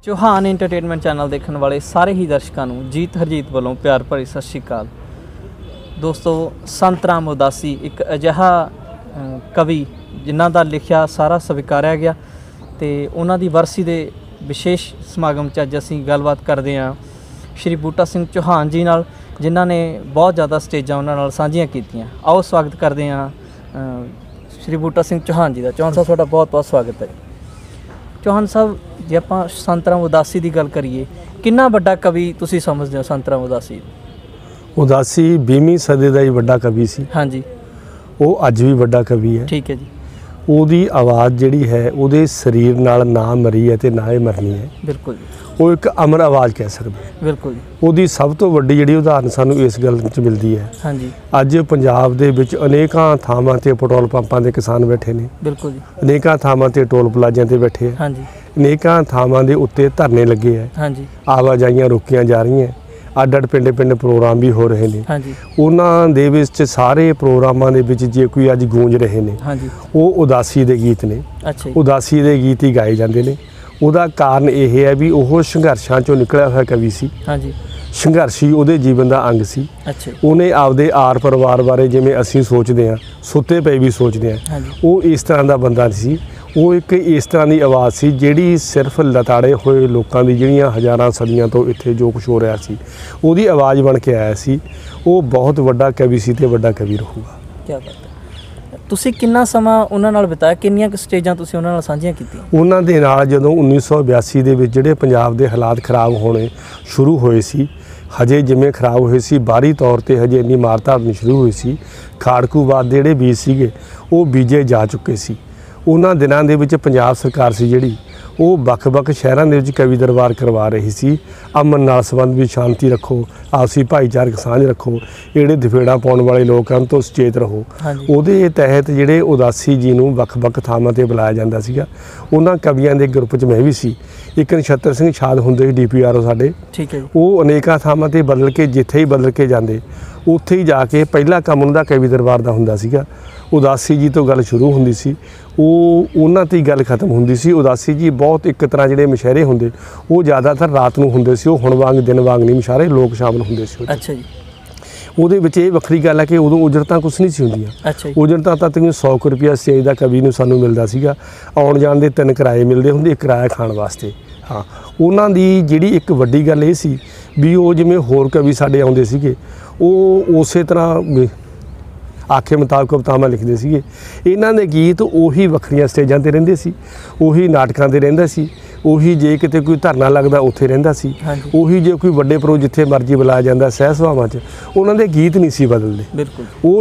Chauhan entertainment channel ਦੇਖਣ ਵਾਲੇ ਸਾਰੇ ਹੀ ਦਰਸ਼ਕਾਂ ਨੂੰ ਜੀਤ ਹਰਜੀਤ ਵੱਲੋਂ ਪਿਆਰ ਭਰੀ ਸਤਿ ਸ਼੍ਰੀ ਅਕਾਲ। ਦੋਸਤੋ, ਸੰਤ ਰਾਮ ਉਦਾਸੀ ਇੱਕ ਅਜਿਹਾ ਕਵੀ ਜਿਨ੍ਹਾਂ ਦਾ ਲਿਖਿਆ ਸਾਰਾ ਸਵੀਕਾਰਿਆ ਗਿਆ ਤੇ ਉਹਨਾਂ ਦੀ ਵਰਸੀ ਦੇ ਵਿਸ਼ੇਸ਼ ਸਮਾਗਮ 'ਚ ਅੱਜ ਅਸੀਂ ਗੱਲਬਾਤ ਕਰਦੇ ਹਾਂ ਸ਼੍ਰੀ ਬੂਟਾ ਸਿੰਘ ਚੌਹਾਨ ਜੀ ਨਾਲ, ਜਿਨ੍ਹਾਂ ਨੇ ਬਹੁਤ ਜ਼ਿਆਦਾ ਸਟੇਜਾਂ ਉਹਨਾਂ ਨਾਲ ਸਾਂਝੀਆਂ ਕੀਤੀਆਂ। ਆਓ ਸਵਾਗਤ ਕਰਦੇ ਹਾਂ ਸ਼੍ਰੀ ਬੂਟਾ ਸਿੰਘ ਚੌਹਾਨ ਜੀ ਦਾ। ਚੌਹਾਨ ਸਾਹਿਬ, ਤੁਹਾਡਾ ਬਹੁਤ ਬਹੁਤ ਸਵਾਗਤ ਹੈ। ਚੌਹਾਨ ਸਾਹਿਬ, ਜੇ ਆਪਾਂ ਸੰਤ ਰਾਮ ਉਦਾਸੀ ਦੀ ਗੱਲ ਕਰੀਏ, ਕਿੰਨਾ ਵੱਡਾ ਕਵੀ ਤੁਸੀਂ ਸਮਝਦੇ ਹੋ ਸੰਤ ਰਾਮ ਉਦਾਸੀ? ਉਦਾਸੀ 20ਵੀਂ ਸਦੀ ਦਾ ਹੀ ਵੱਡਾ ਕਵੀ ਸੀ। ਹਾਂਜੀ, ਉਹ ਅੱਜ ਵੀ ਵੱਡਾ ਕਵੀ ਹੈ। ਠੀਕ ਹੈ ਜੀ। ਉਹਦੀ ਆਵਾਜ਼ ਜਿਹੜੀ ਹੈ ਉਹਦੇ ਸਰੀਰ ਨਾਲ ਨਾ ਮਰੀ ਹੈ ਤੇ ਨਾ ਹੀ ਮਰਨੀ ਹੈ। ਬਿਲਕੁਲ ਜੀ, ਉਹ ਇੱਕ ਅਮਰ ਆਵਾਜ਼ ਕਹਿ ਸਕਦੇ ਹਾਂ। ਬਿਲਕੁਲ ਜੀ। ਉਹਦੀ ਸਭ ਤੋਂ ਵੱਡੀ ਜਿਹੜੀ ਉਦਾਹਰਨ ਸਾਨੂੰ ਇਸ ਗੱਲ 'ਚ ਮਿਲਦੀ ਹੈ। ਹਾਂਜੀ, ਅੱਜ ਪੰਜਾਬ ਦੇ ਵਿੱਚ ਅਨੇਕਾਂ ਥਾਵਾਂ 'ਤੇ ਪੈਟਰੋਲ ਪੰਪਾਂ ਦੇ ਕਿਸਾਨ ਬੈਠੇ ਨੇ। ਬਿਲਕੁਲ ਜੀ। ਅਨੇਕਾਂ ਥਾਵਾਂ 'ਤੇ ਟੋਲ ਪਲਾਜ਼ਿਆਂ 'ਤੇ ਬੈਠੇ ਹੈ। ਹਾਂਜੀ, ਅਨੇਕਾਂ ਥਾਵਾਂ ਦੇ ਉੱਤੇ ਧਰਨੇ ਲੱਗੇ ਹੈ। ਹਾਂਜੀ, ਆਵਾਜਾਈਆਂ ਰੋਕੀਆਂ ਜਾ ਰਹੀਆਂ। ਅੱਡ ਪਿੰਡ ਪ੍ਰੋਗਰਾਮ ਵੀ ਹੋ ਰਹੇ ਨੇ। ਹਾਂਜੀ, ਉਹਨਾਂ ਦੇ ਵਿੱਚ ਸਾਰੇ ਪ੍ਰੋਗਰਾਮਾਂ ਦੇ ਵਿੱਚ ਜੇ ਕੋਈ ਅੱਜ ਗੂੰਜ ਰਹੇ ਨੇ, ਹਾਂਜੀ, ਉਹ ਉਦਾਸੀ ਦੇ ਗੀਤ ਨੇ। ਅੱਛਾ ਜੀ। ਉਦਾਸੀ ਦੇ ਗੀਤ ਹੀ ਗਾਏ ਜਾਂਦੇ ਨੇ। ਉਹਦਾ ਕਾਰਨ ਇਹ ਹੈ ਵੀ ਉਹ ਸੰਘਰਸ਼ਾਂ 'ਚੋਂ ਨਿਕਲਿਆ ਹੋਇਆ ਕਵੀ ਸੀ। ਹਾਂਜੀ, ਸੰਘਰਸ਼ੀ ਉਹਦੇ ਜੀਵਨ ਦਾ ਅੰਗ ਸੀ। ਅੱਛਾ ਜੀ। ਉਹਨੇ ਆਪਦੇ ਆਰ ਪਰਿਵਾਰ ਬਾਰੇ ਜਿਵੇਂ ਅਸੀਂ ਸੋਚਦੇ ਹਾਂ, ਸੁੱਤੇ ਪਏ ਵੀ ਸੋਚਦੇ ਹਾਂ, ਹਾਂਜੀ, ਉਹ ਇਸ ਤਰ੍ਹਾਂ ਦਾ ਬੰਦਾ ਸੀ। ਉਹ ਇੱਕ ਇਸ ਤਰ੍ਹਾਂ ਦੀ ਆਵਾਜ਼ ਸੀ ਜਿਹੜੀ ਸਿਰਫ ਲਤਾੜੇ ਹੋਏ ਲੋਕਾਂ ਦੀ, ਜਿਹੜੀਆਂ ਹਜ਼ਾਰਾਂ ਸਦੀਆਂ ਤੋਂ ਇੱਥੇ ਜੋ ਕੁਛ ਹੋ ਰਿਹਾ ਸੀ, ਉਹਦੀ ਆਵਾਜ਼ ਬਣ ਕੇ ਆਇਆ ਸੀ। ਉਹ ਬਹੁਤ ਵੱਡਾ ਕਵੀ ਸੀ ਤੇ ਵੱਡਾ ਕਵੀ ਰਹੂਗਾ। ਕੀ ਬਾਤ ਹੈ। ਤੁਸੀਂ ਕਿੰਨਾ ਸਮਾਂ ਉਹਨਾਂ ਨਾਲ ਬਿਤਾਇਆ? ਕਿੰਨੀਆਂ ਕੁ ਸਟੇਜਾਂ ਤੁਸੀਂ ਉਹਨਾਂ ਨਾਲ ਸਾਂਝੀਆਂ ਕੀਤੀਆਂ? ਉਹਨਾਂ ਦੇ ਨਾਲ ਜਦੋਂ 1982 ਦੇ ਵਿੱਚ ਜਿਹੜੇ ਪੰਜਾਬ ਦੇ ਹਾਲਾਤ ਖਰਾਬ ਹੋਣੇ ਸ਼ੁਰੂ ਹੋਏ ਸੀ, ਹਜੇ ਜਿਵੇਂ ਖਰਾਬ ਹੋਏ ਸੀ, ਬਾਹਰੀ ਤੌਰ ਤੇ ਹਜੇ ਇੰਨੀ ਮਾਰ ਧਾੜਨੀ ਸ਼ੁਰੂ ਹੋਈ ਸੀ, ਖਾੜਕੂਵਾਦ ਦੇ ਜਿਹੜੇ ਬੀਜ ਸੀਗੇ ਉਹ ਬੀਜੇ ਜਾ ਚੁੱਕੇ ਸੀ। ਉਹਨਾਂ ਦਿਨਾਂ ਦੇ ਵਿੱਚ ਪੰਜਾਬ ਸਰਕਾਰ ਸੀ ਜਿਹੜੀ, ਉਹ ਵੱਖ-ਵੱਖ ਸ਼ਹਿਰਾਂ ਦੇ ਵਿੱਚ ਕਵੀ ਦਰਬਾਰ ਕਰਵਾ ਰਹੀ ਸੀ। ਅਮਨ ਨਾਲ ਸੰਬੰਧ ਵੀ ਸ਼ਾਂਤੀ ਰੱਖੋ, ਆਪਸੀ ਭਾਈਚਾਰਕ ਸਾਂਝ ਰੱਖੋ, ਜਿਹੜੇ ਦਫੇੜਾ ਪਾਉਣ ਵਾਲੇ ਲੋਕ ਹਨ ਤੋਂ ਸੁਚੇਤ ਰਹੋ। ਉਹਦੇ ਤਹਿਤ ਜਿਹੜੇ ਉਦਾਸੀ ਜੀ ਨੂੰ ਵੱਖ-ਵੱਖ ਥਾਵਾਂ 'ਤੇ ਬੁਲਾਇਆ ਜਾਂਦਾ ਸੀਗਾ। ਉਹਨਾਂ ਕਵੀਆਂ ਦੇ ਗਰੁੱਪ 'ਚ ਮੈਂ ਵੀ ਸੀ। ਇੱਕ ਨਛੱਤਰ ਸਿੰਘ ਛਾਦ ਹੁੰਦੇ ਸੀ DPRO ਸਾਡੇ। ਠੀਕ ਹੈ ਜੀ। ਉਹ ਅਨੇਕਾਂ ਥਾਵਾਂ 'ਤੇ ਬਦਲ ਕੇ, ਜਿੱਥੇ ਹੀ ਬਦਲ ਕੇ ਜਾਂਦੇ, ਉੱਥੇ ਹੀ ਜਾ ਕੇ ਪਹਿਲਾ ਕੰਮ ਉਹਨਾਂ ਦਾ ਕਵੀ ਦਰਬਾਰ ਦਾ ਹੁੰਦਾ ਸੀਗਾ। ਉਦਾਸੀ ਜੀ ਤੋਂ ਗੱਲ ਸ਼ੁਰੂ ਹੁੰਦੀ ਸੀ, ਉਹ ਉਹਨਾਂ 'ਤੇ ਹੀ ਗੱਲ ਖਤਮ ਹੁੰਦੀ ਸੀ। ਉਦਾਸੀ ਜੀ ਬਹੁਤ ਇੱਕ ਤਰ੍ਹਾਂ ਜਿਹੜੇ ਮੁਸ਼ਾਇਰੇ ਹੁੰਦੇ, ਉਹ ਜ਼ਿਆਦਾਤਰ ਰਾਤ ਨੂੰ ਹੁੰਦੇ ਸੀ। ਉਹ ਹੁਣ ਵਾਂਗ ਦਿਨ ਵਾਂਗ ਨਹੀਂ, ਮੁਸ਼ਾਇਰੇ ਲੋਕ ਸ਼ਾਮਲ ਹੁੰਦੇ ਸੀ। ਅੱਛਾ ਜੀ। ਉਹਦੇ ਵਿੱਚ ਇਹ ਵੱਖਰੀ ਗੱਲ ਹੈ ਕਿ ਉਦੋਂ ਉਜਰਤਾਂ ਕੁਛ ਨਹੀਂ ਸੀ ਹੁੰਦੀਆਂ। ਅੱਛਾ ਜੀ। ਉਜਰਤਾਂ ਤਾਂ ਤਕਰੀਬਨ 100 ਰੁਪਇਆ ਸਟੇਜ ਦਾ ਕਵੀ ਨੂੰ ਸਾਨੂੰ ਮਿਲਦਾ ਸੀਗਾ। ਆਉਣ ਜਾਣ ਦੇ 3 ਕਿਰਾਏ ਮਿਲਦੇ ਹੁੰਦੇ, ਇੱਕ ਕਿਰਾਇਆ ਖਾਣ ਵਾਸਤੇ। ਹਾਂ, ਉਹਨਾਂ ਦੀ ਜਿਹੜੀ ਇੱਕ ਵੱਡੀ ਗੱਲ ਇਹ ਸੀ ਵੀ ਉਹ ਜਿਵੇਂ ਹੋਰ ਕਵੀ ਸਾਡੇ ਆਉਂਦੇ ਸੀਗੇ, ਉਹ ਉਸੇ ਤਰ੍ਹਾਂ ਆਖੇ ਮੁਤਾਬਕ ਕਵਿਤਾਵਾਂ ਲਿਖਦੇ ਸੀਗੇ। ਇਹਨਾਂ ਦੇ ਗੀਤ ਉਹੀ ਵੱਖਰੀਆਂ ਸਟੇਜਾਂ 'ਤੇ ਰਹਿੰਦੇ ਸੀ, ਉਹੀ ਨਾਟਕਾਂ 'ਤੇ ਰਹਿੰਦਾ ਸੀ, ਉਹੀ ਜੇ ਕਿਤੇ ਕੋਈ ਧਰਨਾ ਲੱਗਦਾ ਉੱਥੇ ਰਹਿੰਦਾ ਸੀ, ਉਹੀ ਜੇ ਕੋਈ ਵੱਡੇ ਪ੍ਰੋ ਜਿੱਥੇ ਮਰਜ਼ੀ ਬੁਲਾਇਆ ਜਾਂਦਾ ਸਹਿ ਸਭਾਵਾਂ 'ਚ, ਉਹਨਾਂ ਦੇ ਗੀਤ ਨਹੀਂ ਸੀ ਬਦਲਦੇ। ਬਿਲਕੁਲ। ਉਹ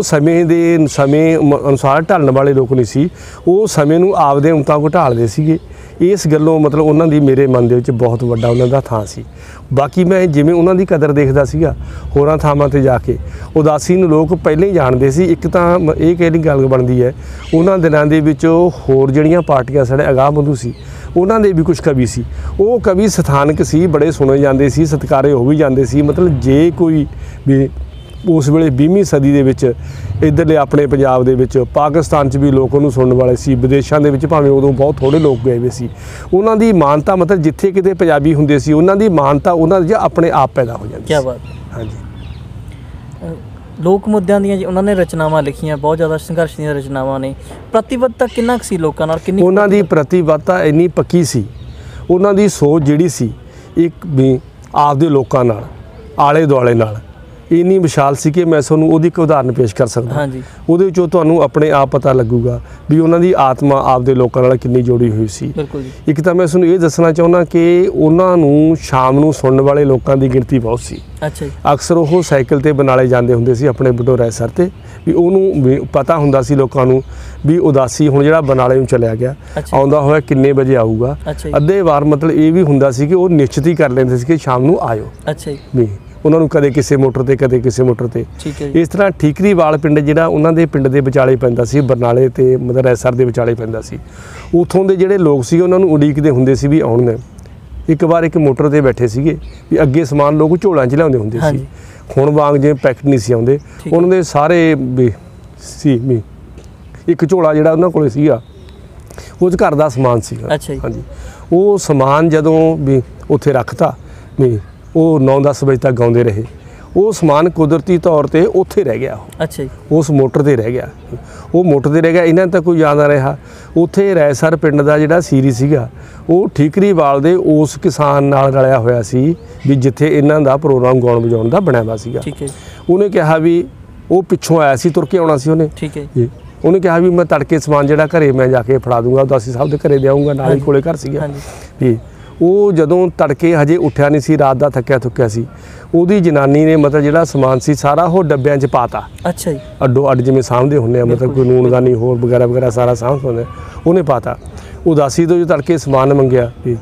ਸਮੇਂ ਅਨੁਸਾਰ ਢਲਣ ਵਾਲੇ ਲੋਕ ਨਹੀਂ ਸੀ। ਉਹ ਸਮੇਂ ਨੂੰ ਆਪਦੇ ਮੁਤਾਬਕ ਢਾਲਦੇ ਸੀਗੇ। ਇਸ ਗੱਲੋਂ ਮਤਲਬ ਉਹਨਾਂ ਦੀ ਮੇਰੇ ਮਨ ਦੇ ਵਿੱਚ ਬਹੁਤ ਵੱਡਾ ਉਹਨਾਂ ਦਾ ਥਾਂ ਸੀ। ਬਾਕੀ ਮੈਂ ਜਿਵੇਂ ਉਹਨਾਂ ਦੀ ਕਦਰ ਦੇਖਦਾ ਸੀਗਾ ਹੋਰਾਂ ਥਾਵਾਂ 'ਤੇ ਜਾ ਕੇ, ਉਦਾਸੀ ਨੂੰ ਲੋਕ ਪਹਿਲਾਂ ਹੀ ਜਾਣਦੇ ਸੀ। ਇੱਕ ਤਾਂ ਇਹ ਕਿਹੜੀ ਗੱਲ ਬਣਦੀ ਹੈ, ਉਹਨਾਂ ਦਿਨਾਂ ਦੇ ਵਿੱਚ ਹੋਰ ਜਿਹੜੀਆਂ ਪਾਰਟੀਆਂ ਸਾਡੇ ਅਗਾਂਹ ਵਧੂ ਸੀ, ਉਹਨਾਂ ਦੇ ਵੀ ਕੁਝ ਕਵੀ ਸੀ। ਉਹ ਕਵੀ ਸਥਾਨਕ ਸੀ, ਬੜੇ ਸੁਣੇ ਜਾਂਦੇ ਸੀ, ਸਤਿਕਾਰੇ ਹੋ ਵੀ ਜਾਂਦੇ ਸੀ। ਮਤਲਬ ਜੇ ਕੋਈ ਵੀ ਉਸ ਵੇਲੇ 20ਵੀਂ ਸਦੀ ਦੇ ਵਿੱਚ ਇੱਧਰਲੇ ਆਪਣੇ ਪੰਜਾਬ ਦੇ ਵਿੱਚ, ਪਾਕਿਸਤਾਨ 'ਚ ਵੀ ਲੋਕ ਉਹਨੂੰ ਸੁਣਨ ਵਾਲੇ ਸੀ। ਵਿਦੇਸ਼ਾਂ ਦੇ ਵਿੱਚ ਭਾਵੇਂ ਉਦੋਂ ਬਹੁਤ ਥੋੜ੍ਹੇ ਲੋਕ ਗਏ ਹੋਏ ਸੀ। ਉਹਨਾਂ ਦੀ ਮਾਨਤਾ, ਮਤਲਬ ਜਿੱਥੇ ਕਿਤੇ ਪੰਜਾਬੀ ਹੁੰਦੇ ਸੀ, ਉਹਨਾਂ ਦੀ ਮਾਨਤਾ ਉਹਨਾਂ ਦੀ ਆਪਣੇ ਆਪ ਪੈਦਾ ਹੋ ਜਾਂਦੀ ਸੀ। ਕੀ ਬਾਤ। ਹਾਂਜੀ। ਲੋਕ ਮੁੱਦਿਆਂ ਦੀਆਂ ਜੀ ਉਹਨਾਂ ਨੇ ਰਚਨਾਵਾਂ ਲਿਖੀਆਂ, ਬਹੁਤ ਜ਼ਿਆਦਾ ਸੰਘਰਸ਼ ਦੀਆਂ ਰਚਨਾਵਾਂ ਨੇ। ਪ੍ਰਤੀਬੱਧਤਾ ਕਿੰਨਾ ਕੁ ਸੀ ਲੋਕਾਂ ਨਾਲ? ਕਿੰਨੀ ਉਹਨਾਂ ਦੀ ਪ੍ਰਤੀਬੱਧਤਾ ਇੰਨੀ ਪੱਕੀ ਸੀ। ਉਹਨਾਂ ਦੀ ਸੋਚ ਜਿਹੜੀ ਸੀ ਇੱਕ ਵੀ ਆਪਦੇ ਲੋਕਾਂ ਨਾਲ, ਆਲੇ ਦੁਆਲੇ ਨਾਲ ਇੰਨੀ ਵਿਸ਼ਾਲ ਸੀ ਕਿ ਮੈਂ ਤੁਹਾਨੂੰ ਉਹਦੀ ਇੱਕ ਉਦਾਹਰਨ ਪੇਸ਼ ਕਰ ਸਕਦਾ। ਹਾਂਜੀ। ਉਹਦੇ ਵਿੱਚੋਂ ਤੁਹਾਨੂੰ ਆਪਣੇ ਆਪ ਪਤਾ ਲੱਗੂਗਾ ਵੀ ਉਹਨਾਂ ਦੀ ਆਤਮਾ ਆਪਦੇ ਲੋਕਾਂ ਨਾਲ ਕਿੰਨੀ ਜੋੜੀ ਹੋਈ ਸੀ। ਬਿਲਕੁਲ ਜੀ। ਇੱਕ ਤਾਂ ਮੈਂ ਤੁਹਾਨੂੰ ਇਹ ਦੱਸਣਾ ਚਾਹੁੰਦਾ ਕਿ ਉਹਨਾਂ ਨੂੰ ਸ਼ਾਮ ਨੂੰ ਸੁਣਨ ਵਾਲੇ ਲੋਕਾਂ ਦੀ ਗਿਣਤੀ ਬਹੁਤ ਸੀ। ਅੱਛਾ ਜੀ। ਅਕਸਰ ਉਹ ਸਾਈਕਲ 'ਤੇ ਬਨਾਲੇ ਜਾਂਦੇ ਹੁੰਦੇ ਸੀ ਆਪਣੇ ਬਟੋਰਾ ਸਰ 'ਤੇ, ਵੀ ਉਹਨੂੰ ਪਤਾ ਹੁੰਦਾ ਸੀ ਲੋਕਾਂ ਨੂੰ ਵੀ ਉਦਾਸੀ ਹੁਣ ਜਿਹੜਾ ਬਨਾਲੇ ਨੂੰ ਚਲਿਆ ਗਿਆ, ਆਉਂਦਾ ਹੋਇਆ ਕਿੰਨੇ ਵਜੇ ਆਊਗਾ। ਅੱਧੇ ਵਾਰ ਮਤਲਬ ਇਹ ਵੀ ਹੁੰਦਾ ਸੀ ਕਿ ਉਹ ਨਿਸ਼ਚਿਤ ਹੀ ਕਰ ਲੈਂਦੇ ਸੀ ਕਿ ਸ਼ਾਮ ਨੂੰ ਆਇਓ। ਅੱਛਾ ਜੀ। ਵੀ ਉਹਨਾਂ ਨੂੰ ਕਦੇ ਕਿਸੇ ਮੋਟਰ 'ਤੇ, ਕਦੇ ਕਿਸੇ ਮੋਟਰ 'ਤੇ। ਇਸ ਤਰ੍ਹਾਂ ਠੀਕਰੀਵਾਲ ਪਿੰਡ ਜਿਹੜਾ ਉਹਨਾਂ ਦੇ ਪਿੰਡ ਦੇ ਵਿਚਾਲੇ ਪੈਂਦਾ ਸੀ, ਬਰਨਾਲੇ ਤੇ ਮਤਲਬ ਰੈਸਰ ਦੇ ਵਿਚਾਲੇ ਪੈਂਦਾ ਸੀ। ਉੱਥੋਂ ਦੇ ਜਿਹੜੇ ਲੋਕ ਸੀ ਉਹਨਾਂ ਨੂੰ ਉਡੀਕਦੇ ਹੁੰਦੇ ਸੀ ਵੀ ਆਉਣਗੇ। ਇੱਕ ਵਾਰ ਇੱਕ ਮੋਟਰ 'ਤੇ ਬੈਠੇ ਸੀਗੇ ਵੀ ਅੱਗੇ ਸਮਾਨ ਲੋਕ ਝੋਲਾਂ 'ਚ ਲਿਆਉਂਦੇ ਹੁੰਦੇ ਸੀ। ਹੁਣ ਵਾਂਗ ਜਿਵੇਂ ਪੈਕਟ ਨਹੀਂ ਸੀ ਆਉਂਦੇ, ਉਹਨਾਂ ਦੇ ਸਾਰੇ ਵੀ ਸੀ ਇੱਕ ਝੋਲਾ ਜਿਹੜਾ ਉਹਨਾਂ ਕੋਲ ਸੀਗਾ ਉਹ 'ਚ ਘਰ ਦਾ ਸਮਾਨ ਸੀਗਾ। ਅੱਛਾ ਜੀ। ਹਾਂਜੀ, ਉਹ ਸਮਾਨ ਜਦੋਂ ਵੀ ਉੱਥੇ ਰੱਖਤਾ ਵੀ ਉਹ 9-10 ਵਜੇ ਤੱਕ ਗਾਉਂਦੇ ਰਹੇ। ਉਹ ਸਮਾਨ ਕੁਦਰਤੀ ਤੌਰ ਤੇ ਉੱਥੇ ਰਹਿ ਗਿਆ। ਅੱਛਾ ਜੀ। ਉਸ ਮੋਟਰ ਤੇ ਰਹਿ ਗਿਆ। ਉਹ ਮੋਟਰ ਤੇ ਰਹਿ ਗਿਆ, ਇਹਨਾਂ ਤਾਂ ਕੋਈ ਯਾਦ ਨਾ ਰਿਹਾ। ਉੱਥੇ ਰੈਸਰ ਪਿੰਡ ਦਾ ਜਿਹੜਾ ਸੀਰੀ ਸੀਗਾ ਉਹ ਠੀਕਰੀਵਾਲ ਦੇ ਉਸ ਕਿਸਾਨ ਨਾਲ ਰਲਿਆ ਹੋਇਆ ਸੀ ਵੀ ਜਿੱਥੇ ਇਹਨਾਂ ਦਾ ਪ੍ਰੋਗਰਾਮ ਗਾਉਣ ਵਜਾਉਣ ਦਾ ਬਣਿਆ ਵਾ ਸੀਗਾ। ਠੀਕ ਹੈ ਜੀ। ਉਹਨੇ ਕਿਹਾ ਵੀ ਉਹ ਪਿੱਛੋਂ ਆਇਆ ਸੀ, ਤੁਰ ਕੇ ਆਉਣਾ ਸੀ ਉਹਨੇ। ਠੀਕ ਹੈ ਜੀ। ਉਹਨੇ ਕਿਹਾ ਵੀ ਮੈਂ ਤੜਕੇ ਸਮਾਨ ਜਿਹੜਾ ਘਰੇ ਮੈਂ ਜਾ ਕੇ ਫੜਾ ਦੂੰਗਾ, ਉਦਾਸੀ ਸਾਹਿਬ ਦੇ ਘਰੇ ਦੇਵਾਂਗਾ, ਨਾਲ ਹੀ ਕੋਲੇ ਘਰ ਸੀਗਾ ਵੀ। ਉਹ ਜਦੋਂ ਤੜਕੇ ਹਜੇ ਉੱਠਿਆ ਨਹੀਂ ਸੀ, ਰਾਤ ਦਾ ਥੱਕਿਆ ਥੁੱਕਿਆ ਸੀ, ਉਹਦੀ ਜਨਾਨੀ ਨੇ ਮਤਲਬ ਜਿਹੜਾ ਸਮਾਨ ਸੀ ਸਾਰਾ ਉਹ ਡੱਬਿਆਂ 'ਚ ਪਾਤਾ। ਅੱਛਾ ਜੀ। ਅੱਡੋ ਅੱਡ ਜਿਵੇਂ ਸਾਂਭਦੇ ਹੁੰਦੇ ਆ, ਮਤਲਬ ਕੋਈ ਨੂਨਦਾਨੀ ਹੋਰ ਵਗੈਰਾ ਵਗੈਰਾ ਸਾਰਾ ਸਾਂਭ ਹੁੰਦੇ, ਉਹਨੇ ਪਾਤਾ। ਉਦਾਸੀ ਤੋਂ ਜੋ ਤੜਕੇ ਸਮਾਨ ਮੰਗਿਆ ਵੀ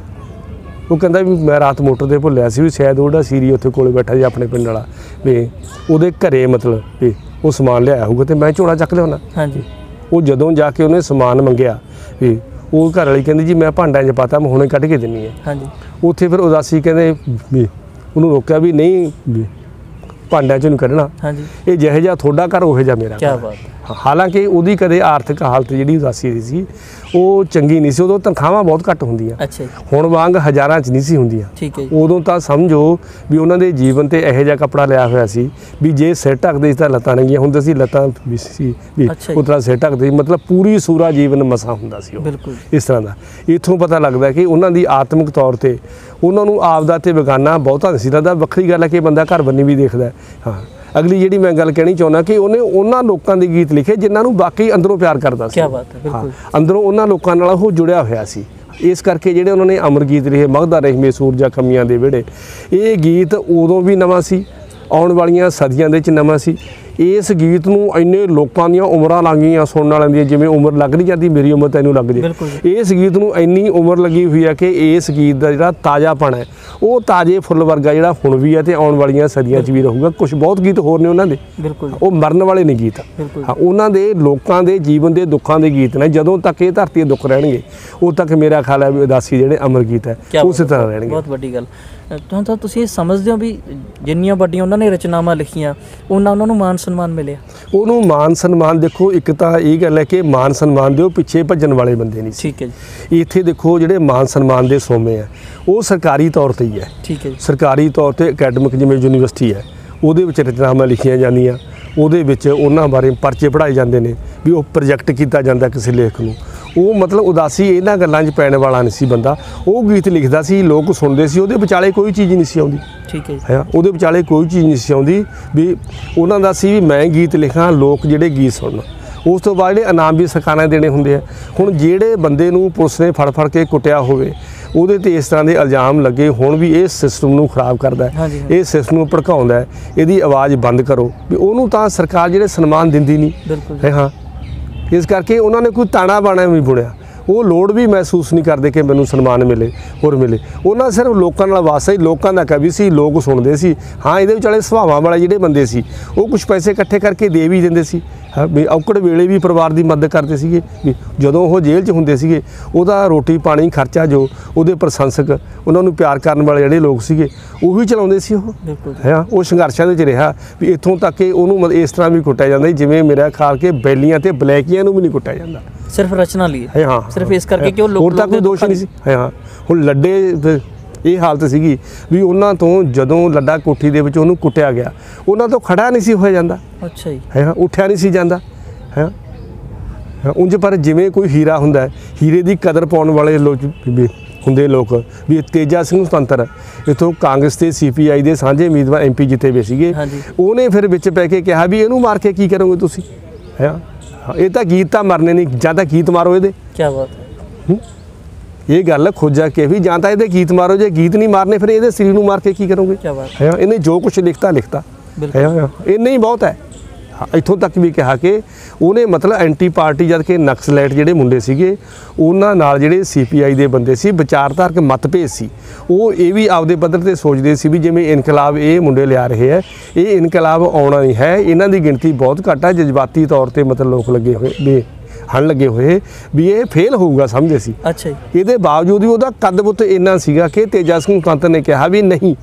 ਉਹ ਕਹਿੰਦਾ ਵੀ ਮੈਂ ਰਾਤ ਮੋਟਰ 'ਤੇ ਭੁੱਲਿਆ ਸੀ ਵੀ ਸ਼ਾਇਦ ਉਹਦਾ ਸੀਰੀ ਉੱਥੇ ਕੋਲੇ ਬੈਠਾ ਜੀ ਆਪਣੇ ਪਿੰਡ ਵਾਲਾ ਵੀ ਉਹਦੇ ਘਰੇ ਮਤਲਬ ਵੀ ਉਹ ਸਮਾਨ ਲਿਆਇਆ ਹੋਊਗਾ ਤੇ ਮੈਂ ਝੋਲਾ ਚੱਕ ਲਿਆਉਣਾ। ਹਾਂਜੀ। ਉਹ ਜਦੋਂ ਜਾ ਕੇ ਉਹਨੇ ਸਮਾਨ ਮੰਗਿਆ ਵੀ ਉਹ ਘਰ ਵਾਲੀ ਕਹਿੰਦੀ ਜੀ ਮੈਂ ਭਾਂਡਿਆਂ 'ਚ ਪਾਤਾ, ਮੈਂ ਹੁਣੇ ਕੱਢ ਕੇ ਦਿੰਨੀ ਹੈ। ਹਾਂਜੀ। ਉੱਥੇ ਫਿਰ ਉਦਾਸੀ ਕਹਿੰਦੇ ਵੀ ਉਹਨੂੰ ਰੋਕਿਆ ਵੀ ਨਹੀਂ ਵੀ ਭਾਂਡਿਆਂ 'ਚੋਂ ਨਹੀਂ ਕੱਢਣਾ। ਹਾਂਜੀ। ਇਹ ਜਿਹੋ ਜਿਹਾ ਤੁਹਾਡਾ ਘਰ ਉਹੋ ਜਿਹਾ ਮੇਰਾ। ਕਿਆ ਬਾਤ ਹੈ। ਹਾਲਾਂਕਿ ਉਹਦੀ ਕਦੇ ਆਰਥਿਕ ਹਾਲਤ ਜਿਹੜੀ ਉਦਾਸੀ ਦੀ ਸੀ ਉਹ ਚੰਗੀ ਨਹੀਂ ਸੀ। ਉਦੋਂ ਤਨਖਾਹਾਂ ਬਹੁਤ ਘੱਟ ਹੁੰਦੀਆਂ। ਅੱਛਾ ਜੀ। ਹੁਣ ਵਾਂਗ ਹਜ਼ਾਰਾਂ 'ਚ ਨਹੀਂ ਸੀ ਹੁੰਦੀਆਂ। ਠੀਕ ਹੈ ਜੀ। ਉਦੋਂ ਤਾਂ ਸਮਝੋ ਵੀ ਉਹਨਾਂ ਦੇ ਜੀਵਨ ਤੇ ਇਹੋ ਜਿਹਾ ਕੱਪੜਾ ਲਿਆ ਹੋਇਆ ਸੀ ਵੀ ਜੇ ਸਿਰ ਢੱਕਦੇ ਸੀ ਤਾਂ ਲੱਤਾਂ ਨੰਗੀਆਂ ਹੁੰਦੀਆਂ ਸੀ, ਲੱਤਾਂ ਵੀ ਸੀ ਵੀ ਉਤਰਾ ਸਿਰ ਢੱਕਦੇ ਸੀ, ਮਤਲਬ ਪੂਰੀ ਸੂਰਾ ਜੀਵਨ ਮਸਾਂ ਹੁੰਦਾ ਸੀ ਉਹ। ਬਿਲਕੁਲ ਇਸ ਤਰ੍ਹਾਂ ਦਾ ਇੱਥੋਂ ਪਤਾ ਲੱਗਦਾ ਕਿ ਉਹਨਾਂ ਦੀ ਆਤਮਿਕ ਤੌਰ ਤੇ ਉਹਨਾਂ ਨੂੰ ਆਪਦਾ ਤੇ ਬੇਗਾਨਾ ਬਹੁਤਾ ਨਹੀਂ ਸੀ ਲੱਗਦਾ। ਵੱਖਰੀ ਗੱਲ ਹੈ ਕਿ ਬੰਦਾ ਘਰ ਬੰਨੀ ਵੀ ਦੇਖਦਾ। ਹਾਂ, ਅਗਲੀ ਜਿਹੜੀ ਮੈਂ ਗੱਲ ਕਹਿਣੀ ਚਾਹੁੰਦਾ ਕਿ ਉਹਨੇ ਉਹਨਾਂ ਲੋਕਾਂ ਦੇ ਗੀਤ ਲਿਖੇ ਜਿਨ੍ਹਾਂ ਨੂੰ ਬਾਕੀ ਅੰਦਰੋਂ ਪਿਆਰ ਕਰਦਾ ਸੀ। ਕੀ ਬਾਤ ਹੈ। ਬਿਲਕੁਲ ਅੰਦਰੋਂ ਉਹਨਾਂ ਲੋਕਾਂ ਨਾਲ ਉਹ ਜੁੜਿਆ ਹੋਇਆ ਸੀ। ਇਸ ਕਰਕੇ ਜਿਹੜੇ ਉਹਨਾਂ ਨੇ ਅਮਰ ਗੀਤ ਲਿਖੇ, ਮਗਦਾ ਰਹਿਮੇ ਸੂਰਜਾ ਕਮੀਆਂ ਦੇ ਵਿਹੜੇ, ਇਹ ਗੀਤ ਉਦੋਂ ਵੀ ਨਵਾਂ ਸੀ, ਆਉਣ ਵਾਲੀਆਂ ਸਦੀਆਂ ਦੇ ਵਿੱਚ ਨਵਾਂ ਸੀ। ਇਸ ਗੀਤ ਨੂੰ ਇੰਨੇ ਲੋਕਾਂ ਦੀਆਂ ਉਮਰਾਂ ਲੰਘ ਗਈਆਂ ਸੁਣਨ ਵਾਲਿਆਂ ਦੀਆਂ, ਜਿਵੇਂ ਉਮਰ ਲੱਗ ਨਹੀਂ ਜਾਂਦੀ ਮੇਰੀ ਉਮਰ ਤੈਨੂੰ ਲੱਗ ਜੇ। ਇਸ ਗੀਤ ਨੂੰ ਇੰਨੀ ਉਮਰ ਲੱਗੀ ਹੋਈ ਹੈ ਕਿ ਇਸ ਗੀਤ ਦਾ ਜਿਹੜਾ ਤਾਜ਼ਾਪਣ ਹੈ ਉਹ ਤਾਜ਼ੇ ਫੁੱਲ ਵਰਗਾ ਜਿਹੜਾ ਹੁਣ ਵੀ ਹੈ ਤੇ ਆਉਣ ਵਾਲੀਆਂ ਸਦੀਆਂ 'ਚ ਵੀ ਰਹੂਗਾ। ਕੁਝ ਬਹੁਤ ਗੀਤ ਹੋਰ ਨੇ ਉਹਨਾਂ ਦੇ, ਉਹ ਮਰਨ ਵਾਲੇ ਨਹੀਂ ਗੀਤ। ਹਾਂ, ਉਹਨਾਂ ਦੇ ਲੋਕਾਂ ਦੇ ਜੀਵਨ ਦੇ ਦੁੱਖਾਂ ਦੇ ਗੀਤ ਨੇ। ਜਦੋਂ ਤੱਕ ਇਹ ਧਰਤੀ ਦੇ ਦੁੱਖ ਰਹਿਣਗੇ ਉਦੋਂ ਤੱਕ ਮੇਰਾ ਖਿਆਲ ਹੈ ਵੀ ਉਦਾਸੀ ਜਿਹੜੇ ਅਮਰ ਗੀਤ ਹੈ ਉਸੇ ਤਰ੍ਹਾਂ ਰਹਿਣਗੇ। ਬਹੁਤ ਵੱਡੀ ਗੱਲ। ਤਾਂ ਤੁਸੀਂ ਇਹ ਸਮਝਦੇ ਹੋ ਵੀ ਜਿੰਨੀਆਂ ਵੱਡੀਆਂ ਉਹਨਾਂ ਨੇ ਰਚਨਾਵਾਂ ਲਿਖੀਆਂ ਉਹਨਾਂ ਨੂੰ ਮਾਨ ਸਨਮਾਨ ਮਿਲਿਆ? ਉਹਨੂੰ ਮਾਨ ਸਨਮਾਨ ਦੇਖੋ, ਇੱਕ ਤਾਂ ਇਹ ਗੱਲ ਹੈ ਕਿ ਮਾਨ ਸਨਮਾਨ ਦੇ ਉਹ ਪਿੱਛੇ ਭੱਜਣ ਵਾਲੇ ਬੰਦੇ ਨਹੀਂ ਸੀ। ਠੀਕ ਹੈ ਜੀ। ਇੱਥੇ ਦੇਖੋ ਜਿਹੜੇ ਮਾਨ ਸਨਮਾਨ ਦੇ ਸੋਮੇ ਆ ਉਹ ਸਰਕਾਰੀ ਤੌਰ ਤੇ ਹੀ ਹੈ। ਠੀਕ ਹੈ ਜੀ। ਸਰਕਾਰੀ ਤੌਰ ਤੇ ਅਕੈਡਮਿਕ ਜਿਵੇਂ ਯੂਨੀਵਰਸਿਟੀ ਹੈ ਉਹਦੇ ਵਿੱਚ ਰਚਨਾਵਾਂ ਲਿਖੀਆਂ ਜਾਂਦੀਆਂ, ਉਹਦੇ ਵਿੱਚ ਉਹਨਾਂ ਬਾਰੇ ਪਰਚੇ ਪੜ੍ਹਾਏ ਜਾਂਦੇ ਨੇ ਵੀ ਉਹ ਪ੍ਰੋਜੈਕਟ ਕੀਤਾ ਜਾਂਦਾ ਕਿਸੇ ਲੇਖ ਨੂੰ। ਉਹ ਮਤਲਬ ਉਦਾਸੀ ਇਹਨਾਂ ਗੱਲਾਂ 'ਚ ਪੈਣ ਵਾਲਾ ਨਹੀਂ ਸੀ ਬੰਦਾ। ਉਹ ਗੀਤ ਲਿਖਦਾ ਸੀ, ਲੋਕ ਸੁਣਦੇ ਸੀ, ਉਹਦੇ ਵਿਚਾਲੇ ਕੋਈ ਚੀਜ਼ ਨਹੀਂ ਸੀ ਆਉਂਦੀ। ਠੀਕ ਹੈ ਹੈ, ਉਹਦੇ ਵਿਚਾਲੇ ਕੋਈ ਚੀਜ਼ ਨਹੀਂ ਸੀ ਆਉਂਦੀ ਵੀ ਉਹਨਾਂ ਦਾ ਸੀ ਵੀ ਮੈਂ ਗੀਤ ਲਿਖਾਂ, ਲੋਕ ਜਿਹੜੇ ਗੀਤ ਸੁਣਨ। ਉਸ ਤੋਂ ਬਾਅਦ ਜਿਹੜੇ ਇਨਾਮ ਵੀ ਸਰਕਾਰਾਂ ਦੇਣੇ ਹੁੰਦੇ ਆ। ਹੁਣ ਜਿਹੜੇ ਬੰਦੇ ਨੂੰ ਪੁਲਿਸ ਨੇ ਫੜ ਕੇ ਕੁੱਟਿਆ ਹੋਵੇ ਉਹਦੇ ਤੇ ਇਸ ਤਰ੍ਹਾਂ ਦੇ ਇਲਜ਼ਾਮ ਲੱਗੇ ਹੁਣ ਵੀ ਇਹ ਸਿਸਟਮ ਨੂੰ ਖਰਾਬ ਕਰਦਾ ਹੈ, ਇਹ ਸਿਸਟਮ ਨੂੰ ਭੜਕਾਉਂਦਾ ਹੈ। ਇਹਦੀ ਆਵਾਜ਼ ਬੰਦ ਕਰੋ ਵੀ ਉਹਨੂੰ ਤਾਂ ਸਰਕਾਰ ਜਿਹੜੇ ਸਨਮਾਨ ਦਿੰਦੀ ਨਹੀਂ ਹੈ। ਹਾਂ, ਇਸ ਕਰਕੇ ਉਹਨਾਂ ਨੇ ਕੋਈ ਤਾਣਾ ਬਾਣਾ ਵੀ ਬੁਣਿਆ। ਉਹ ਲੋੜ ਵੀ ਮਹਿਸੂਸ ਨਹੀਂ ਕਰਦੇ ਕਿ ਮੈਨੂੰ ਸਨਮਾਨ ਮਿਲੇ ਹੋਰ ਮਿਲੇ। ਉਹਨਾਂ ਸਿਰਫ ਲੋਕਾਂ ਨਾਲ ਵਾਸਤਾ ਹੀ, ਲੋਕਾਂ ਦਾ ਕਵੀ ਸੀ, ਲੋਕ ਸੁਣਦੇ ਸੀ। ਹਾਂ, ਇਹਦੇ ਵਿਚਾਲੇ ਸੁਭਾਵਾਂ ਵਾਲੇ ਜਿਹੜੇ ਬੰਦੇ ਸੀ ਉਹ ਕੁਝ ਪੈਸੇ ਇਕੱਠੇ ਕਰਕੇ ਦੇ ਵੀ ਦਿੰਦੇ ਸੀ। ਹਾਂ, ਵੀ ਔਕੜ ਵੇਲੇ ਵੀ ਪਰਿਵਾਰ ਦੀ ਮਦਦ ਕਰਦੇ ਸੀਗੇ। ਵੀ ਜਦੋਂ ਉਹ ਜੇਲ੍ਹ 'ਚ ਹੁੰਦੇ ਸੀਗੇ ਉਹਦਾ ਰੋਟੀ ਪਾਣੀ ਖਰਚਾ ਜੋ ਉਹਦੇ ਪ੍ਰਸ਼ੰਸਕ ਉਹਨਾਂ ਨੂੰ ਪਿਆਰ ਕਰਨ ਵਾਲੇ ਜਿਹੜੇ ਲੋਕ ਸੀਗੇ ਉਹੀ ਚਲਾਉਂਦੇ ਸੀ। ਉਹ ਹੈ ਉਹ ਸੰਘਰਸ਼ਾਂ ਦੇ ਵਿੱਚ ਰਿਹਾ ਵੀ ਇੱਥੋਂ ਤੱਕ ਕਿ ਉਹਨੂੰ ਇਸ ਤਰ੍ਹਾਂ ਵੀ ਕੁੱਟਿਆ ਜਾਂਦਾ ਜਿਵੇਂ ਮੇਰਾ ਖਿਆਲ ਕੇ ਬੈਲੀਆਂ ਤੇ ਬਲੈਕੀਆਂ ਨੂੰ ਵੀ ਨਹੀਂ ਕੁੱਟਿਆ ਜਾਂਦਾ, ਸਿਰਫ ਰਚਨਾ ਲਈ। ਹਾਂ, ਸਿਰਫ ਇਸ ਕਰਕੇ ਕਿ ਉਹ ਹੋਰ ਤਾਂ ਕੋਈ ਦੋਸ਼ ਨਹੀਂ ਸੀ। ਹਾਂ, ਹੁਣ ਲੱਡੇ ਇਹ ਹਾਲਤ ਸੀਗੀ ਵੀ ਉਹਨਾਂ ਤੋਂ ਜਦੋਂ ਲੱਡਾ ਕੋਠੀ ਦੇ ਵਿੱਚ ਉਹਨੂੰ ਕੁੱਟਿਆ ਗਿਆ ਉਹਨਾਂ ਤੋਂ ਖੜਾ ਨਹੀਂ ਸੀ ਹੋਇਆ ਜਾਂਦਾ। ਅੱਛਾ ਜੀ। ਹੈ, ਉੱਠਿਆ ਨਹੀਂ ਸੀ ਜਾਂਦਾ। ਹੈ ਉਂਝ ਪਰ ਜਿਵੇਂ ਕੋਈ ਹੀਰਾ ਹੁੰਦਾ, ਹੀਰੇ ਦੀ ਕਦਰ ਪਾਉਣ ਵਾਲੇ ਹੁੰਦੇ ਲੋਕ ਵੀ ਤੇਜਾ ਸਿੰਘ ਸੁਤੰਤਰ ਇੱਥੋਂ ਕਾਂਗਰਸ ਤੇ CPI ਦੇ ਸਾਂਝੇ ਉਮੀਦਵਾਰ MP ਜਿੱਤੇ ਵੇ ਸੀਗੇ। ਉਹਨੇ ਫਿਰ ਵਿੱਚ ਪੈ ਕੇ ਕਿਹਾ ਵੀ ਇਹਨੂੰ ਮਾਰ ਕੇ ਕੀ ਕਰੋਗੇ ਤੁਸੀਂ? ਹੈ, ਇਹ ਤਾਂ ਗੀਤ ਤਾਂ ਮਰਨੇ ਨਹੀਂ, ਜਾਂ ਤਾਂ ਗੀਤ ਮਾਰੋ ਇਹਦੇ। ਕੀ ਬਾਤ ਹੈ। ਇਹ ਗੱਲ ਖੋਜਾ ਕੇ ਵੀ ਜਾਂ ਤਾਂ ਇਹਦੇ ਗੀਤ ਮਾਰੋ, ਜੇ ਗੀਤ ਨਹੀਂ ਮਾਰਨੇ ਫਿਰ ਇਹਦੇ ਸਰੀਰ ਨੂੰ ਮਾਰ ਕੇ ਕੀ ਕਰੋਗੇ? ਹੈ, ਇਹਨੇ ਜੋ ਕੁਝ ਲਿਖਤਾ ਇੰਨਾ ਹੀ ਬਹੁਤ ਹੈ। ਇੱਥੋਂ ਤੱਕ ਵੀ ਕਿਹਾ ਕਿ ਉਹਨੇ ਮਤਲਬ ਐਂਟੀ ਪਾਰਟੀ ਜਦ ਕਿ ਨਕਸਲੈਟ ਜਿਹੜੇ ਮੁੰਡੇ ਸੀਗੇ ਉਹਨਾਂ ਨਾਲ ਜਿਹੜੇ CPI ਦੇ ਬੰਦੇ ਸੀ ਵਿਚਾਰਧਾਰਕ ਮਤਭੇਦ ਸੀ। ਉਹ ਇਹ ਵੀ ਆਪਦੇ ਪੱਧਰ ਤੇ ਸੋਚਦੇ ਸੀ ਵੀ ਜਿਵੇਂ ਇਨਕਲਾਬ ਇਹ ਮੁੰਡੇ ਲਿਆ ਰਹੇ ਹੈ ਇਹ ਇਨਕਲਾਬ ਆਉਣਾ ਨਹੀਂ ਹੈ, ਇਹਨਾਂ ਦੀ ਗਿਣਤੀ ਬਹੁਤ ਘੱਟ ਹੈ, ਜਜ਼ਬਾਤੀ ਤੌਰ ਤੇ ਮਤਲਬ ਲੋਕ ਲੱਗੇ ਹੋਏ ਵੀ ਲੱਗੇ ਹੋਏ ਵੀ ਇਹ ਫੇਲ ਹੋਊਗਾ ਸਮਝਦੇ ਸੀ। ਅੱਛਾ ਜੀ। ਇਹਦੇ ਬਾਵਜੂਦ ਵੀ ਉਹਦਾ ਕੱਦ ਬੁੱਤ ਇੰਨਾ ਸੀਗਾ ਕਿ ਤੇਜਾ ਸਿੰਘ ਸੁਤੰਤਰ ਨੇ ਕਿਹਾ ਵੀ ਨਹੀਂ,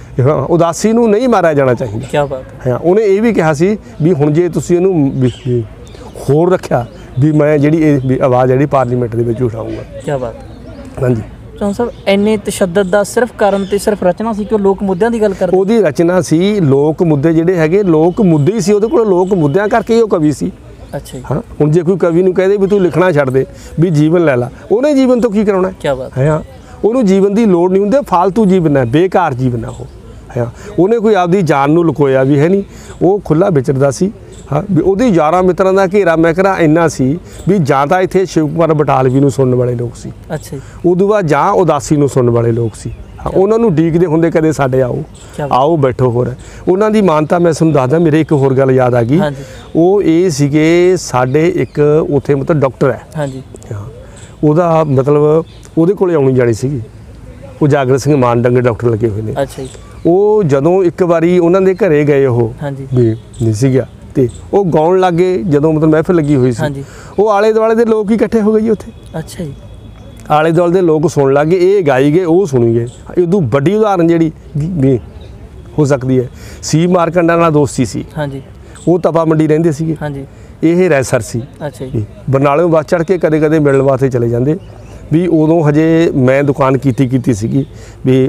ਉਦਾਸੀ ਨੂੰ ਨਹੀਂ ਮਾਰਿਆ ਜਾਣਾ ਚਾਹੀਦਾ। ਕੀ ਬਾਤ ਹੈ। ਉਹਨੇ ਇਹ ਵੀ ਕਿਹਾ ਸੀ ਵੀ ਹੁਣ ਜੇ ਤੁਸੀਂ ਇਹਨੂੰ ਹੋਰ ਰੱਖਿਆ ਵੀ ਮੈਂ ਜਿਹੜੀ ਇਹ ਵੀ ਆਵਾਜ਼ ਜਿਹੜੀ ਪਾਰਲੀਮੈਂਟ ਦੇ ਵਿੱਚ ਉਠਾਊਂਗਾ। ਕੀ ਬਾਤ। ਹਾਂਜੀ ਚੌਹਾਨ ਸਾਹਿਬ ਇੰਨੇ ਤਸ਼ੱਦਦ ਦਾ ਸਿਰਫ ਕਾਰਨ ਤੇ ਸਿਰਫ ਰਚਨਾ ਸੀ ਕਿ ਉਹ ਲੋਕ ਮੁੱਦਿਆਂ ਦੀ ਗੱਲ ਕਰਦੇ? ਉਹਦੀ ਰਚਨਾ ਸੀ, ਲੋਕ ਮੁੱਦੇ ਜਿਹੜੇ ਹੈਗੇ ਲੋਕ ਮੁੱਦੇ ਹੀ ਸੀ ਉਹਦੇ ਕੋਲ, ਲੋਕ ਮੁੱਦਿਆਂ ਕਰਕੇ ਹੀ ਉਹ ਕਵੀ ਸੀ। ਅੱਛਾ ਜੀ। ਹਾਂ ਹੁਣ ਜੇ ਕੋਈ ਕਵੀ ਨੂੰ ਕਹਦੇ ਵੀ ਤੂੰ ਲਿਖਣਾ ਛੱਡ ਦੇ ਵੀ ਜੀਵਨ ਲੈ ਲਾ, ਉਹਨੇ ਜੀਵਨ ਤੋਂ ਕੀ ਕਰਾਉਣਾ? ਕੀ ਬਾਤ ਹੈ। ਹਾਂ ਉਹਨੂੰ ਜੀਵਨ ਦੀ ਲੋੜ ਨਹੀਂ ਹੁੰਦੀ, ਫालतू ਜੀਵਨ ਹੈ, ਬੇਕਾਰ ਜੀਵਨ ਹੈ ਉਹ। ਹਾਂ ਉਹਨੇ ਕੋਈ ਆਪਦੀ ਜਾਨ ਨੂੰ ਲੁਕੋਇਆ ਵੀ ਹੈ ਨਹੀਂ, ਉਹ ਖੁੱਲ੍ਹਾ ਵਿਚਰਦਾ ਸੀ। ਹਾਂ ਵੀ ਉਹਦੀ ਯਾਰਾਂ ਮਿੱਤਰਾਂ ਦਾ ਘੇਰਾ ਮੈਂ ਕਰਾਂ ਇੰਨਾ ਸੀ ਵੀ ਜਾਂ ਤਾਂ ਇੱਥੇ ਸ਼ਿਵ ਕੁਮਾਰ ਬਟਾਲਵੀ ਨੂੰ ਸੁਣਨ ਵਾਲੇ ਲੋਕ ਸੀ। ਅੱਛਾ ਜੀ। ਉਦੋਂ ਬਾਅਦ ਜਾਂ ਉਦਾਸੀ ਨੂੰ ਸੁਣਨ ਵਾਲੇ ਲੋਕ ਸੀ। ਉਹਨਾਂ ਨੂੰ ਡੀਕਦੇ ਹੁੰਦੇ ਕਦੇ ਸਾਡੇ ਆਓ ਬੈਠੋ। ਹੋਰ ਉਹਨਾਂ ਦੀ ਮਾਨਤਾ ਮੈਂ ਤੁਹਾਨੂੰ ਦੱਸਦਾ, ਮੇਰੇ ਇੱਕ ਹੋਰ ਗੱਲ ਯਾਦ ਆ ਗਈ। ਉਹ ਇਹ ਸੀਗੇ ਸਾਡੇ ਇੱਕ ਉੱਥੇ ਮਤਲਬ ਡਾਕਟਰ ਹੈ। ਹਾਂਜੀ ਹਾਂ ਉਹਦਾ ਮਤਲਬ ਉਹਦੇ ਕੋਲੇ ਆਉਣੀ ਜਾਣੀ ਸੀਗੀ, ਉਹ ਜਾਗਰ ਸਿੰਘ ਮਾਨ ਡੰਗੇ ਡਾਕਟਰ ਲੱਗੇ ਹੋਏ ਨੇ। ਅੱਛਾ ਜੀ। ਉਹ ਜਦੋਂ ਇੱਕ ਵਾਰੀ ਉਹਨਾਂ ਦੇ ਘਰੇ ਗਏ ਉਹ ਵੀ ਨਹੀਂ ਸੀ ਗਿਆ ਤੇ ਉਹ ਗਾਉਣ ਲੱਗੇ ਜਦੋਂ ਮਤਲਬ ਮਹਿਫਿਲ ਲੱਗੀ ਹੋਈ ਸੀ, ਉਹ ਆਲੇ ਦੁਆਲੇ ਦੇ ਲੋਕ ਹੀ ਇਕੱਠੇ ਹੋ ਗਏ ਜੀ ਉੱਥੇ। ਅੱਛਾ ਜੀ। ਆਲੇ ਦੁਆਲੇ ਦੇ ਲੋਕ ਸੁਣਨ ਲੱਗੇ, ਇਹ ਗਾਈ ਗਏ ਉਹ ਸੁਣੀ ਗਏ। ਉਦੋਂ ਵੱਡੀ ਉਦਾਹਰਨ ਜਿਹੜੀ ਵੀ ਹੋ ਸਕਦੀ ਹੈ, ਸੀ ਮਾਰਕੰਡਾ ਨਾਲ ਦੋਸਤੀ ਸੀ। ਹਾਂਜੀ ਉਹ ਤਪਾ ਮੰਡੀ ਰਹਿੰਦੇ ਸੀਗੇ। ਹਾਂਜੀ ਇਹ ਰੈਸਰ ਸੀ। ਅੱਛਾ ਜੀ। ਬਰਨਾਲਿਓਂ ਬੱਸ ਚੜ੍ਹ ਕੇ ਕਦੇ ਕਦੇ ਮਿਲਣ ਵਾਸਤੇ ਚਲੇ ਜਾਂਦੇ ਵੀ ਉਦੋਂ ਹਜੇ ਮੈਂ ਦੁਕਾਨ ਕੀਤੀ ਸੀਗੀ ਵੀ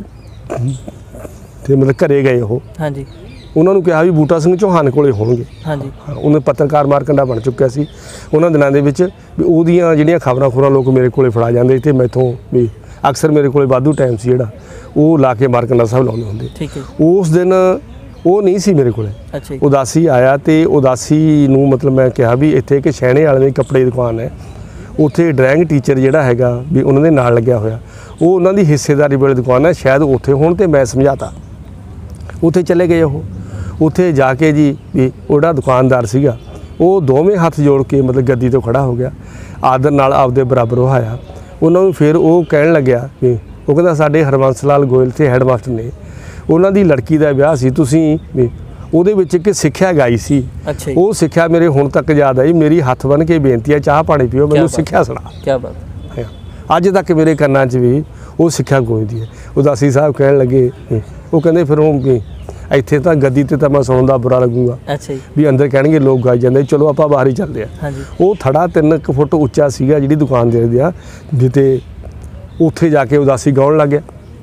ਤੇ ਮਤਲਬ ਘਰੇ ਗਏ ਉਹ। ਹਾਂਜੀ ਉਹਨਾਂ ਨੂੰ ਕਿਹਾ ਵੀ ਬੂਟਾ ਸਿੰਘ ਚੌਹਾਨ ਕੋਲੇ ਹੋਣਗੇ। ਹਾਂਜੀ ਉਹਨੇ ਪੱਤਰਕਾਰ ਮਾਰਕੰਡਾ ਬਣ ਚੁੱਕਿਆ ਸੀ ਉਹਨਾਂ ਦਿਨਾਂ ਦੇ ਵਿੱਚ ਵੀ ਉਹਦੀਆਂ ਜਿਹੜੀਆਂ ਖਬਰਾਂ ਲੋਕ ਮੇਰੇ ਕੋਲੇ ਫੜਾ ਜਾਂਦੇ ਤੇ ਮੈਥੋਂ ਵੀ ਅਕਸਰ ਮੇਰੇ ਕੋਲੇ ਵਾਧੂ ਟਾਈਮ ਸੀ ਜਿਹੜਾ ਉਹ ਲਾ ਕੇ ਮਾਰਕੰਡਾ ਸਾਹਿਬ ਲਾਉਂਦੇ ਹੁੰਦੇ। ਠੀਕ ਹੈ। ਉਸ ਦਿਨ ਉਹ ਨਹੀਂ ਸੀ ਮੇਰੇ ਕੋਲੇ। ਅੱਛਾ। ਉਦਾਸੀ ਆਇਆ ਤੇ ਉਦਾਸੀ ਨੂੰ ਮਤਲਬ ਮੈਂ ਕਿਹਾ ਵੀ ਇੱਥੇ ਇੱਕ ਛੈਣੇ ਵਾਲੇ ਦੀ ਕੱਪੜੇ ਦੀ ਦੁਕਾਨ ਹੈ, ਉੱਥੇ ਡਰਾਇੰਗ ਟੀਚਰ ਜਿਹੜਾ ਹੈਗਾ ਵੀ ਉਹਨਾਂ ਦੇ ਨਾਲ ਲੱਗਿਆ ਹੋਇਆ, ਉਹ ਉਹਨਾਂ ਦੀ ਹਿੱਸੇਦਾਰੀ ਵਾਲੀ ਦੁਕਾਨ ਹੈ, ਸ਼ਾਇਦ ਉੱਥੇ ਹੋਣ ਤੇ ਮੈਂ ਸਮਝਾਤਾ। ਉੱਥੇ ਚਲੇ ਗਏ ਉਹ, ਉੱਥੇ ਜਾ ਕੇ ਜੀ ਵੀ ਉਹਦਾ ਦੁਕਾਨਦਾਰ ਸੀਗਾ ਉਹ ਦੋਵੇਂ ਹੱਥ ਜੋੜ ਕੇ ਮਤਲਬ ਗੱਦੀ ਤੋਂ ਖੜਾ ਹੋ ਗਿਆ, ਆਦਰ ਨਾਲ ਆਪਦੇ ਬਰਾਬਰ ਵਹਾਇਆ ਉਹਨਾਂ ਨੂੰ। ਫਿਰ ਉਹ ਕਹਿਣ ਲੱਗਿਆ ਵੀ ਉਹ ਕਹਿੰਦਾ ਸਾਡੇ ਹਰਬੰਸ ਲਾਲ ਗੋਇਲ ਤੇ ਹੈਡ ਮਾਸਟਰ ਨੇ, ਉਹਨਾਂ ਦੀ ਲੜਕੀ ਦਾ ਵਿਆਹ ਸੀ, ਤੁਸੀਂ ਵੀ ਉਹਦੇ ਵਿੱਚ ਇੱਕ ਸਿੱਖਿਆ ਗਾਈ ਸੀ। ਉਹ ਸਿੱਖਿਆ ਮੇਰੇ ਹੁਣ ਤੱਕ ਯਾਦ ਆਈ, ਮੇਰੀ ਹੱਥ ਬੰਨ੍ਹ ਕੇ ਬੇਨਤੀ ਹੈ ਚਾਹ ਪਾਣੀ ਪੀਓ, ਮੈਨੂੰ ਸਿੱਖਿਆ ਸੁਣਾ। ਕੀ ਬਾਤ ਹੈ। ਅੱਜ ਤੱਕ ਮੇਰੇ ਕੰਨਾਂ 'ਚ ਵੀ ਉਹ ਸਿੱਖਿਆ ਗੂੰਜਦੀ ਹੈ। ਉਦਾਸੀ ਸਾਹਿਬ ਕਹਿਣ ਲੱਗੇ, ਉਹ ਕਹਿੰਦੇ ਫਿਰ ਉਹ ਵੀ ਇੱਥੇ ਤਾਂ ਗੱਦੀ ਤੇ ਤਾਂ ਮੈਂ ਸੁਣਨ ਦਾ ਬੁਰਾ ਲੱਗੂਗਾ। ਅੱਛਾ ਜੀ। ਵੀ ਅੰਦਰ ਕਹਿਣਗੇ ਲੋਕ ਗਾਈ ਜਾਂਦੇ, ਚਲੋ ਆਪਾਂ ਬਾਹਰ ਹੀ ਚੱਲਦੇ ਆ। ਹਾਂਜੀ। ਉਹ ਥੜਾ 3 ਫੁੱਟ ਉੱਚਾ ਸੀਗਾ ਜਿਹੜੀ ਦੁਕਾਨ ਦੇ ਦਿਆ ਜਿੱਤੇ, ਉੱਥੇ ਜਾ ਕੇ ਉਦਾਸੀ ਗਾਉਣ ਲੱਗ ਗਿਆ।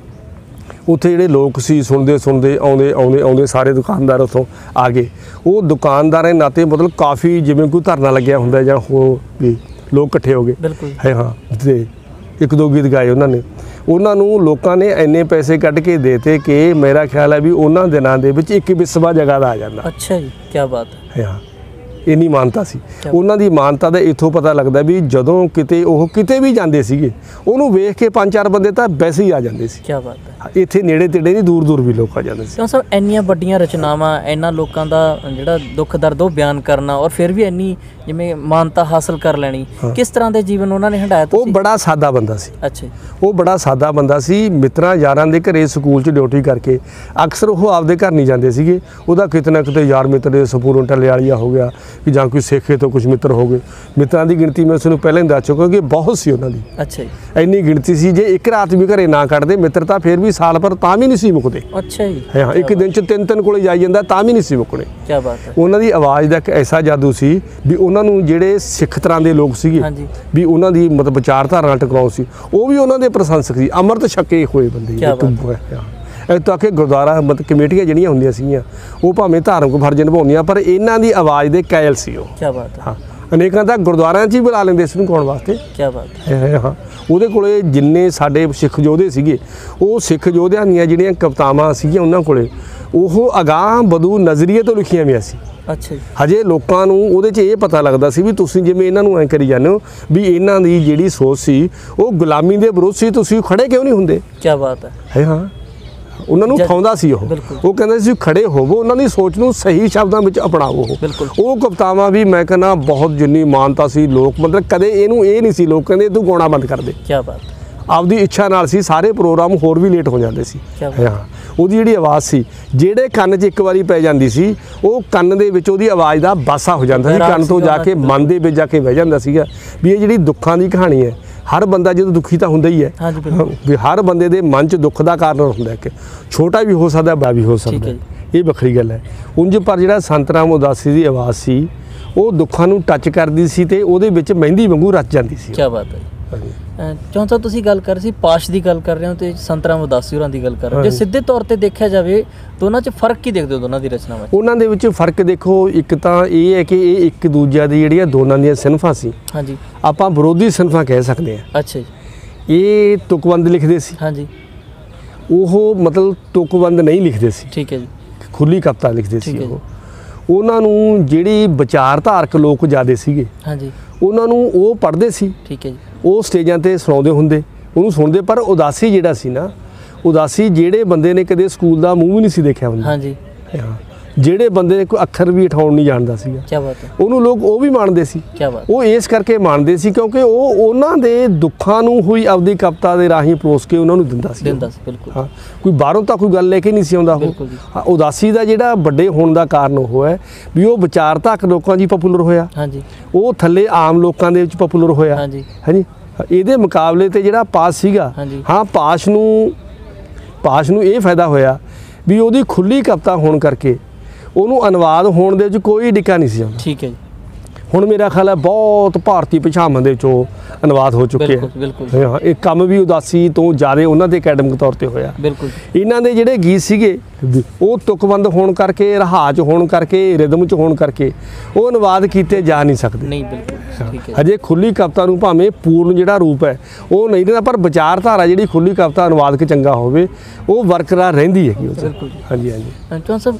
ਉੱਥੇ ਜਿਹੜੇ ਲੋਕ ਸੀ ਸੁਣਦੇ ਆਉਂਦੇ ਸਾਰੇ ਦੁਕਾਨਦਾਰ ਉੱਥੋਂ ਆ ਗਏ। ਉਹ ਦੁਕਾਨਦਾਰਾਂ ਦੇ ਨਾਤੇ ਮਤਲਬ ਕਾਫੀ ਜਿਵੇਂ ਕੋਈ ਧਰਨਾ ਲੱਗਿਆ ਹੁੰਦਾ ਜਾਂ ਉਹ ਵੀ ਲੋਕ ਇਕੱਠੇ ਹੋ ਗਏ। ਬਿਲਕੁਲ ਹੈ। ਹਾਂ ਤੇ 1-2 ਗੀਤ ਗਾਏ ਉਹਨਾਂ ਨੇ, ਉਹਨਾਂ ਨੂੰ ਲੋਕਾਂ ਨੇ ਇੰਨੇ ਪੈਸੇ ਕੱਢ ਕੇ ਦੇਤੇ ਕਿ ਮੇਰਾ ਖਿਆਲ ਹੈ ਵੀ ਉਹਨਾਂ ਦਿਨਾਂ ਦੇ ਵਿੱਚ 1/20 ਜਗ੍ਹਾ ਦਾ ਆ ਜਾਂਦਾ। ਅੱਛਾ ਜੀ। ਕੀ ਬਾਤ ਹੈ। ਹਾਂ ਇੰਨੀ ਮਾਨਤਾ ਸੀ ਉਹਨਾਂ ਦੀ। ਮਾਨਤਾ ਦਾ ਇੱਥੋਂ ਪਤਾ ਲੱਗਦਾ ਵੀ ਜਦੋਂ ਕਿਤੇ ਉਹ ਕਿਤੇ ਵੀ ਜਾਂਦੇ ਸੀਗੇ ਉਹਨੂੰ ਵੇਖ ਕੇ 5-4 ਬੰਦੇ ਤਾਂ ਵੈਸੇ ਹੀ ਆ ਜਾਂਦੇ ਸੀ। ਕੀ ਬਾਤ ਹੈ। ਇੱਥੇ ਨੇੜੇ ਤੇੜੇ ਨਹੀਂ ਦੂਰ ਵੀ ਲੋਕ ਆ ਜਾਂਦੇ ਸੀ। ਕਿਉਂ ਸਰ ਇੰਨੀਆਂ ਵੱਡੀਆਂ ਰਚਨਾਵਾਂ, ਇਹਨਾਂ ਲੋਕਾਂ ਦਾ ਜਿਹੜਾ ਦੁੱਖ ਦਰਦ ਉਹ ਬਿਆਨ ਕਰਨਾ ਔਰ ਫਿਰ ਵੀ ਇੰਨੀ ਜਿਵੇਂ ਮਾਨਤਾ ਹਾਸਲ ਕਰ ਲੈਣੀ, ਕਿਸ ਤਰ੍ਹਾਂ ਦੇ ਜੀਵਨ ਉਹਨਾਂ ਨੇ ਹੰਢਾਇਆ? ਉਹ ਬੜਾ ਸਾਦਾ ਬੰਦਾ ਸੀ। ਅੱਛਾ। ਉਹ ਬੜਾ ਸਾਦਾ ਬੰਦਾ ਸੀ। ਮਿੱਤਰਾਂ ਯਾਰਾਂ ਦੇ ਘਰੇ ਸਕੂਲ 'ਚ ਡਿਊਟੀ ਕਰਕੇ ਅਕਸਰ ਉਹ ਆਪਦੇ ਘਰ ਨਹੀਂ ਜਾਂਦੇ ਸੀਗੇ। ਉਹਦਾ ਕਿਤੇ ਨਾ ਕਿਤੇ ਯਾਰ ਮਿੱਤਰ ਦੇ ਸਪੂਰਨ ਟੱਲੇ ਵਾਲੀਆ ਹੋ ਗਿਆ ਕਿ ਜਾਂ ਕੋਈ ਸਿੱਖੇ ਤੋਂ ਕੁਝ ਮਿੱਤਰ ਹੋ ਗਏ। ਮਿੱਤਰਾਂ ਦੀ ਗਿਣਤੀ ਮੈਂ ਉਸਨੂੰ ਪਹਿਲਾਂ ਹੀ ਦੱਸ ਚੁੱਕਾ ਕਿ ਬਹੁਤ ਸੀ ਉਹਨਾਂ ਦੀ। ਅੱਛਾ ਜੀ। ਇੰਨੀ ਗਿਣਤੀ ਸੀ ਜੇ ਇੱਕ ਰਾਤ ਵੀ ਘਰੇ ਨਾ ਕੱਢਦੇ ਮਿੱਤਰ ਤਾਂ ਫਿਰ ਵੀ ਸਾਲ ਭਰ ਤਾਂ ਵੀ ਨਹੀਂ ਸੀ ਮੁੱਕਦੇ। ਅੱਛਾ ਜੀ। ਹਾਂ ਇੱਕ ਦਿਨ 'ਚ 3-3 ਕੋਲੇ ਜਾਈ ਜਾਂਦਾ ਤਾਂ ਵੀ ਨਹੀਂ ਸੀ ਮੁੱਕਣੇ। ਕੀ ਬਾਤ ਹੈ। ਉਹਨਾਂ ਦੀ ਆਵਾਜ਼ ਦਾ ਇੱਕ ਐਸਾ ਜਾਦੂ ਸੀ ਵੀ ਉਹਨਾਂ ਨੂੰ ਜਿਹੜੇ ਸਿੱਖ ਤਰ੍ਹਾਂ ਦੇ ਲੋਕ ਸੀਗੇ ਵੀ ਉਹਨਾਂ ਦੀ ਮਤਲਬ ਵਿਚਾਰਧਾਰਾ ਨਾਲ ਟਕਰਾਉ ਸੀ, ਉਹ ਵੀ ਉਹਨਾਂ ਦੇ ਪ੍ਰਸ਼ੰਸਕ ਸੀ। ਅੰਮ੍ਰਿਤ ਛਕੇ ਹੋਏ ਬੰਦੇ ਇਹ ਤਾਂ ਕਿ ਗੁਰਦੁਆਰਾ ਮਤਲਬ ਕਮੇਟੀਆਂ ਜਿਹੜੀਆਂ ਹੁੰਦੀਆਂ ਸੀਗੀਆਂ ਉਹ ਭਾਵੇਂ ਧਾਰਮਿਕ ਫਰਜ਼ ਨਿਭਾਉਂਦੀਆਂ ਪਰ ਇਹਨਾਂ ਦੀ ਆਵਾਜ਼ ਦੇ ਕਾਇਲ ਸੀ ਉਹ। ਕੀ ਬਾਤ ਹੈ। ਹਾਂ ਅਨੇਕਾਂ ਤਾਂ ਗੁਰਦੁਆਰਿਆਂ 'ਚ ਹੀ ਬੁਲਾ ਲੈਂਦੇ ਇਸ ਨੂੰ ਗਾਉਣ ਵਾਸਤੇ। ਕੀ ਬਾਤ ਹੈ। ਹਾਂ ਉਹਦੇ ਕੋਲੇ ਜਿੰਨੇ ਸਾਡੇ ਸਿੱਖ ਯੋਧੇ ਸੀਗੇ ਉਹ ਸਿੱਖ ਯੋਧਿਆਂ ਦੀਆਂ ਜਿਹੜੀਆਂ ਕਵਿਤਾਵਾਂ ਸੀਗੀਆਂ ਉਹਨਾਂ ਕੋਲੇ ਉਹ ਅਗਾਂਹ ਵਧੂ ਨਜ਼ਰੀਏ ਤੋਂ ਲਿਖੀਆਂ ਹੋਈਆਂ ਸੀ। ਅੱਛਾ ਜੀ। ਹਜੇ ਲੋਕਾਂ ਨੂੰ ਉਹਦੇ 'ਚ ਇਹ ਪਤਾ ਲੱਗਦਾ ਸੀ ਵੀ ਤੁਸੀਂ ਜਿਵੇਂ ਇਹਨਾਂ ਨੂੰ ਐਂ ਕਰੀ ਜਾਂਦੇ ਹੋ ਵੀ ਇਹਨਾਂ ਦੀ ਜਿਹੜੀ ਸੋਚ ਸੀ ਉਹ ਗੁਲਾਮੀ ਦੇ ਵਿਰੁੱਧ ਸੀ, ਤੁਸੀਂ ਖੜੇ ਕਿਉਂ ਨਹੀਂ ਹੁੰਦੇ? ਕੀ ਬਾਤ ਹੈ। ਹਾਂ ਉਹਨਾਂ ਨੂੰ ਉਠਾਉਂਦਾ ਸੀ ਉਹ ਕਹਿੰਦੇ ਸੀ ਖੜੇ ਹੋਵੋ, ਉਹਨਾਂ ਦੀ ਸੋਚ ਨੂੰ ਸਹੀ ਸ਼ਬਦਾਂ ਵਿੱਚ ਅਪਣਾਵੋ। ਉਹ ਕਵਿਤਾਵਾਂ ਵੀ ਮੈਂ ਕਹਿੰਦਾ ਬਹੁਤ ਜਿੰਨੀ ਮਾਨਤਾ ਸੀ, ਲੋਕ ਮਤਲਬ ਕਦੇ ਇਹਨੂੰ ਇਹ ਨਹੀਂ ਸੀ ਲੋਕ ਕਹਿੰਦੇ ਤੂੰ ਗਾਉਣਾ ਬੰਦ ਕਰ ਦੇ। ਕੀ ਬਾਤ। ਆਪਦੀ ਇੱਛਾ ਨਾਲ ਸੀ ਸਾਰੇ ਪ੍ਰੋਗਰਾਮ ਹੋਰ ਵੀ ਲੇਟ ਹੋ ਜਾਂਦੇ ਸੀ। ਹਾਂ ਉਹਦੀ ਜਿਹੜੀ ਆਵਾਜ਼ ਸੀ ਜਿਹੜੇ ਕੰਨ 'ਚ ਇੱਕ ਵਾਰੀ ਪੈ ਜਾਂਦੀ ਸੀ ਉਹ ਕੰਨ ਦੇ ਵਿੱਚ ਉਹਦੀ ਆਵਾਜ਼ ਦਾ ਬਾਸਾ ਹੋ ਜਾਂਦਾ ਸੀ, ਕੰਨ ਤੋਂ ਜਾ ਕੇ ਮਨ ਦੇ ਵਿੱਚ ਜਾ ਕੇ ਬਹਿ ਜਾਂਦਾ ਸੀਗਾ ਵੀ ਇਹ ਜਿਹੜੀ ਦੁੱਖਾਂ ਦੀ ਕਹਾਣੀ ਹੈ। ਹਰ ਬੰਦਾ ਜਦੋਂ ਦੁਖੀ ਤਾਂ ਹੁੰਦਾ ਹੀ ਹੈ ਵੀ ਹਰ ਬੰਦੇ ਦੇ ਮਨ 'ਚ ਦੁੱਖ ਦਾ ਕਾਰਨ ਹੁੰਦਾ ਕਿ ਛੋਟਾ ਵੀ ਹੋ ਸਕਦਾ ਬੜਾ ਵੀ ਹੋ ਸਕਦਾ, ਇਹ ਵੱਖਰੀ ਗੱਲ ਹੈ। ਉਂਝ ਪਰ ਜਿਹੜਾ ਸੰਤ ਰਾਮ ਉਦਾਸੀ ਦੀ ਆਵਾਜ਼ ਸੀ ਉਹ ਦੁੱਖਾਂ ਨੂੰ ਟੱਚ ਕਰਦੀ ਸੀ ਤੇ ਉਹਦੇ ਵਿੱਚ ਮਹਿੰਦੀ ਵਾਂਗੂ ਰਚ ਜਾਂਦੀ ਸੀ। ਕੀ ਬਾਤ ਹੈ। ਚੌਹਾਨ ਸਾਹਿਬ ਤੁਸੀਂ ਗੱਲ ਕਰ ਰਹੇ ਸੀ ਪਾਸ਼ ਦੀ ਗੱਲ ਕਰ ਰਹੇ ਹੋ ਤੇ ਸੰਤ ਰਾਮ ਉਦਾਸੀ ਹੋਰਾਂ ਦੀ ਗੱਲ ਕਰ ਰਹੇ ਹੋ, ਜੇ ਸਿੱਧੇ ਤੌਰ ਤੇ ਦੇਖਿਆ ਜਾਵੇ ਦੋਨਾਂ 'ਚ ਫਰਕ ਕੀ ਦੇਖਦੇ ਹੋ ਦੋਨਾਂ ਦੀ ਰਚਨਾਵਾਂ 'ਚ? ਉਹਨਾਂ ਦੇ ਵਿੱਚ ਫਰਕ ਦੇਖੋ, ਇੱਕ ਤਾਂ ਇਹ ਹੈ ਕਿ ਇਹ ਇੱਕ ਦੂਜਿਆਂ ਦੀ ਜਿਹੜੀਆਂ ਦੋਨਾਂ ਦੀਆਂ ਸਿਨਫਾਂ ਸੀ, ਹਾਂਜੀ, ਆਪਾਂ ਵਿਰੋਧੀ ਸਿਨਫਾਂ ਕਹਿ ਸਕਦੇ ਹਾਂ। ਅੱਛਾ ਜੀ। ਇਹ ਤੁਕਬੰਦ ਲਿਖਦੇ ਸੀ, ਹਾਂਜੀ, ਉਹ ਮਤਲਬ ਤੁਕਬੰਦ ਨਹੀਂ ਲਿਖਦੇ ਸੀ, ਠੀਕ ਹੈ ਜੀ, ਖੁੱਲੀ ਕਵਿਤਾ ਲਿਖਦੇ ਸੀ। ਠੀਕ ਹੈ ਜੀ। ਉਹਨਾਂ ਨੂੰ ਜਿਹੜੀ ਵਿਚਾਰਧਾਰਕ ਲੋਕ ਜ਼ਿਆਦੇ ਸੀਗੇ, ਹਾਂਜੀ, ਉਹਨਾਂ ਨੂੰ ਉਹ ਪੜ੍ਹਦੇ ਸੀ, ਠੀਕ ਹੈ ਜੀ, ਉਹ ਸਟੇਜਾਂ ਤੇ ਸੁਣਾਉਂਦੇ ਹੁੰਦੇ, ਉਹਨੂੰ ਸੁਣਦੇ। ਪਰ ਉਦਾਸੀ ਜਿਹੜਾ ਸੀ ਨਾ, ਉਦਾਸੀ ਜਿਹੜੇ ਬੰਦੇ ਨੇ ਕਦੇ ਸਕੂਲ ਦਾ ਮੂੰਹ ਵੀ ਨਹੀਂ ਸੀ ਦੇਖਿਆ ਹੁੰਦਾ, ਹਾਂਜੀ, ਹਾਂ, ਜਿਹੜੇ ਬੰਦੇ ਨੇ ਕੋਈ ਅੱਖਰ ਵੀ ਉਠਾਉਣ ਨਹੀਂ ਜਾਣਦਾ ਸੀਗਾ, ਕੀ ਬਾਤ ਹੈ, ਉਹਨੂੰ ਲੋਕ ਉਹ ਵੀ ਮੰਨਦੇ ਸੀ। ਕੀ ਬਾਤ, ਉਹ ਇਸ ਕਰਕੇ ਮੰਨਦੇ ਸੀ ਕਿਉਂਕਿ ਉਹ ਉਹਨਾਂ ਦੇ ਦੁੱਖਾਂ ਨੂੰ ਹੋਈ ਆਪਦੀ ਕਵਿਤਾ ਦੇ ਰਾਹੀਂ ਪਰੋਸ ਕੇ ਉਹਨਾਂ ਨੂੰ ਦਿੰਦਾ ਸੀ। ਬਿਲਕੁਲ। ਹਾਂ, ਕੋਈ ਬਾਹਰੋਂ ਤਾਂ ਕੋਈ ਗੱਲ ਲੈ ਕੇ ਨਹੀਂ ਸੀ ਆਉਂਦਾ ਉਹ। ਬਿਲਕੁਲ ਜੀ। ਹਾਂ, ਉਦਾਸੀ ਦਾ ਜਿਹੜਾ ਵੱਡੇ ਹੋਣ ਦਾ ਕਾਰਨ ਉਹ ਹੈ ਵੀ ਉਹ ਵਿਚਾਰਧਾਰਕ ਲੋਕਾਂ 'ਚ ਪਪੂਲਰ ਹੋਇਆ, ਹਾਂਜੀ, ਉਹ ਥੱਲੇ ਆਮ ਲੋਕਾਂ ਦੇ ਵਿੱਚ ਪਪੂਲਰ ਹੋਇਆ, ਹਾਂਜੀ, ਹਾਂਜੀ। ਇਹਦੇ ਮੁਕਾਬਲੇ ਤੇ ਜਿਹੜਾ ਪਾਸ ਸੀਗਾ, ਹਾਂਜੀ, ਹਾਂ, ਪਾਸ ਨੂੰ ਇਹ ਫਾਇਦਾ ਹੋਇਆ ਵੀ ਉਹਦੀ ਖੁੱਲੀ ਕਵਿਤਾ ਹੋਣ ਕਰਕੇ ਉਹਨੂੰ ਅਨੁਵਾਦ ਹੋਣ ਦੇ ਵਿੱਚ ਕੋਈ ਡਿੱਕਾ ਨਹੀਂ ਸੀ ਆਉਂਦਾ। ਠੀਕ ਹੈ ਜੀ। ਹੁਣ ਮੇਰਾ ਖਿਆਲ ਹੈ ਬਹੁਤ ਭਾਰਤੀ ਭਾਸ਼ਾਵਾਂ ਦੇ ਵਿੱਚੋਂ ਅਨੁਵਾਦ ਹੋ ਚੁੱਕੇ ਆ। ਬਿਲਕੁਲ। ਹਾਂ, ਇਹ ਕੰਮ ਵੀ ਉਦਾਸੀ ਤੋਂ ਜ਼ਿਆਦਾ ਉਹਨਾਂ ਦੇ ਅਕੈਡਮਿਕ ਤੌਰ ਤੇ ਹੋਇਆ। ਬਿਲਕੁਲ। ਇਹਨਾਂ ਦੇ ਜਿਹੜੇ ਗੀਤ ਸੀਗੇ ਉਹ ਤੁਕਬੰਦ ਹੋਣ ਕਰਕੇ, ਰਹਾਜ ਹੋਣ ਕਰਕੇ, ਰਿਦਮ 'ਚ ਹੋਣ ਕਰਕੇ ਉਹ ਅਨੁਵਾਦ ਕੀਤੇ ਜਾ ਨਹੀਂ ਸਕਦੇ। ਨਹੀਂ, ਬਿਲਕੁਲ, ਠੀਕ ਹੈ। ਹਜੇ ਖੁੱਲੀ ਕਵਿਤਾ ਨੂੰ ਭਾਵੇਂ ਪੂਰਨ ਜਿਹੜਾ ਰੂਪ ਹੈ ਉਹ ਨਹੀਂ ਰਹਿੰਦਾ, ਪਰ ਵਿਚਾਰਧਾਰਾ ਜਿਹੜੀ ਖੁੱਲੀ ਕਵਿਤਾ ਅਨੁਵਾਦਕ ਚੰਗਾ ਹੋਵੇ ਉਹ ਬਰਕਰਾਰ ਰਹਿੰਦੀ ਹੈਗੀ ਉਹ 'ਚ। ਬਿਲਕੁਲ ਜੀ। ਹਾਂਜੀ, ਹਾਂਜੀ। ਚੌਹਾਨ ਸਾਹਿਬ,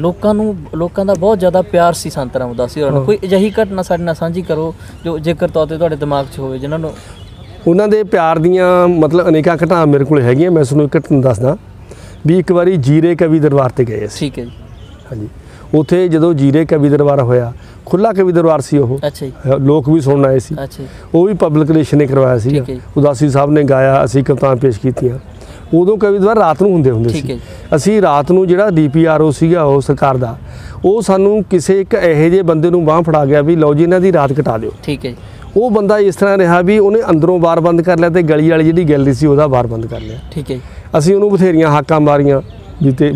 ਲੋਕਾਂ ਦਾ ਬਹੁਤ ਜ਼ਿਆਦਾ ਪਿਆਰ ਸੀ ਸੰਤ ਰਾਮ ਉਦਾਸੀ ਹੋਰਾਂ ਨੂੰ। ਕੋਈ ਅਜਿਹੀ ਘਟਨਾ ਸਾਡੇ ਨਾਲ ਸਾਂਝੀ ਕਰੋ ਜੋ ਜੇਕਰ ਤੌਰ ਤੇ ਤੁਹਾਡੇ ਦਿਮਾਗ 'ਚ ਹੋਵੇ, ਜਿਨ੍ਹਾਂ ਨੂੰ ਉਹਨਾਂ ਦੇ ਪਿਆਰ ਦੀਆਂ ਮਤਲਬ ਅਨੇਕਾਂ ਘਟਨਾਵਾਂ ਮੇਰੇ ਕੋਲ ਹੈਗੀਆਂ। ਮੈਂ ਤੁਹਾਨੂੰ ਇੱਕ ਘਟਨਾ ਦੱਸਦਾ ਵੀ ਇੱਕ ਵਾਰੀ ਜੀਰੇ ਕਵੀ ਦਰਬਾਰ ਤੇ ਗਏ ਸੀ। ਠੀਕ ਹੈ ਜੀ। ਹਾਂਜੀ, ਉੱਥੇ ਜਦੋਂ ਜੀਰੇ ਕਵੀ ਦਰਬਾਰ ਹੋਇਆ, ਖੁੱਲਾ ਕਵੀ ਦਰਬਾਰ ਸੀ ਉਹ, ਅੱਛਾ ਜੀ, ਲੋਕ ਵੀ ਸੁਣਨ ਆਏ ਸੀ। ਅੱਛਾ ਜੀ, ਉਹ ਵੀ ਪਬਲਿਕ ਰਿਲੇਸ਼ਨ ਨੇ ਕਰਵਾਇਆ ਸੀ। ਠੀਕ ਹੈ ਜੀ। ਉਦਾਸੀ ਸਾਹਿਬ ਨੇ ਗਾਇਆ, ਅਸੀਂ ਕਵਿਤਾਵਾਂ ਪੇਸ਼ ਕੀਤੀਆਂ। ਉਦੋਂ ਕਵੀ ਦਰਬਾਰ ਰਾਤ ਨੂੰ ਹੁੰਦੇ ਠੀਕ ਹੈ ਸੀ। ਜੀ। ਅਸੀਂ ਰਾਤ ਨੂੰ ਜਿਹੜਾ DPRO ਸੀਗਾ ਉਹ ਸਰਕਾਰ ਦਾ, ਉਹ ਸਾਨੂੰ ਕਿਸੇ ਇੱਕ ਇਹੋ ਜਿਹੇ ਬੰਦੇ ਨੂੰ ਬਾਂਹ ਫੜਾ ਗਿਆ ਵੀ ਲਓ ਜੀ ਇਹਨਾਂ ਦੀ ਰਾਤ ਕਟਾ ਦਿਓ। ਠੀਕ ਹੈ ਜੀ। ਉਹ ਬੰਦਾ ਇਸ ਤਰ੍ਹਾਂ ਰਿਹਾ ਵੀ ਉਹਨੇ ਅੰਦਰੋਂ ਬਾਰ ਬੰਦ ਕਰ ਲਿਆ ਤੇ ਗਲੀ ਵਾਲੀ ਜਿਹੜੀ ਗੈਲਰੀ ਸੀ ਉਹਦਾ ਬਾਰ ਬੰਦ ਕਰ ਲਿਆ। ਠੀਕ ਹੈ ਜੀ। ਅਸੀਂ ਉਹਨੂੰ ਬਥੇਰੀਆਂ ਹਾਕਾਂ ਮਾਰੀਆਂ ਵੀ ਤੇ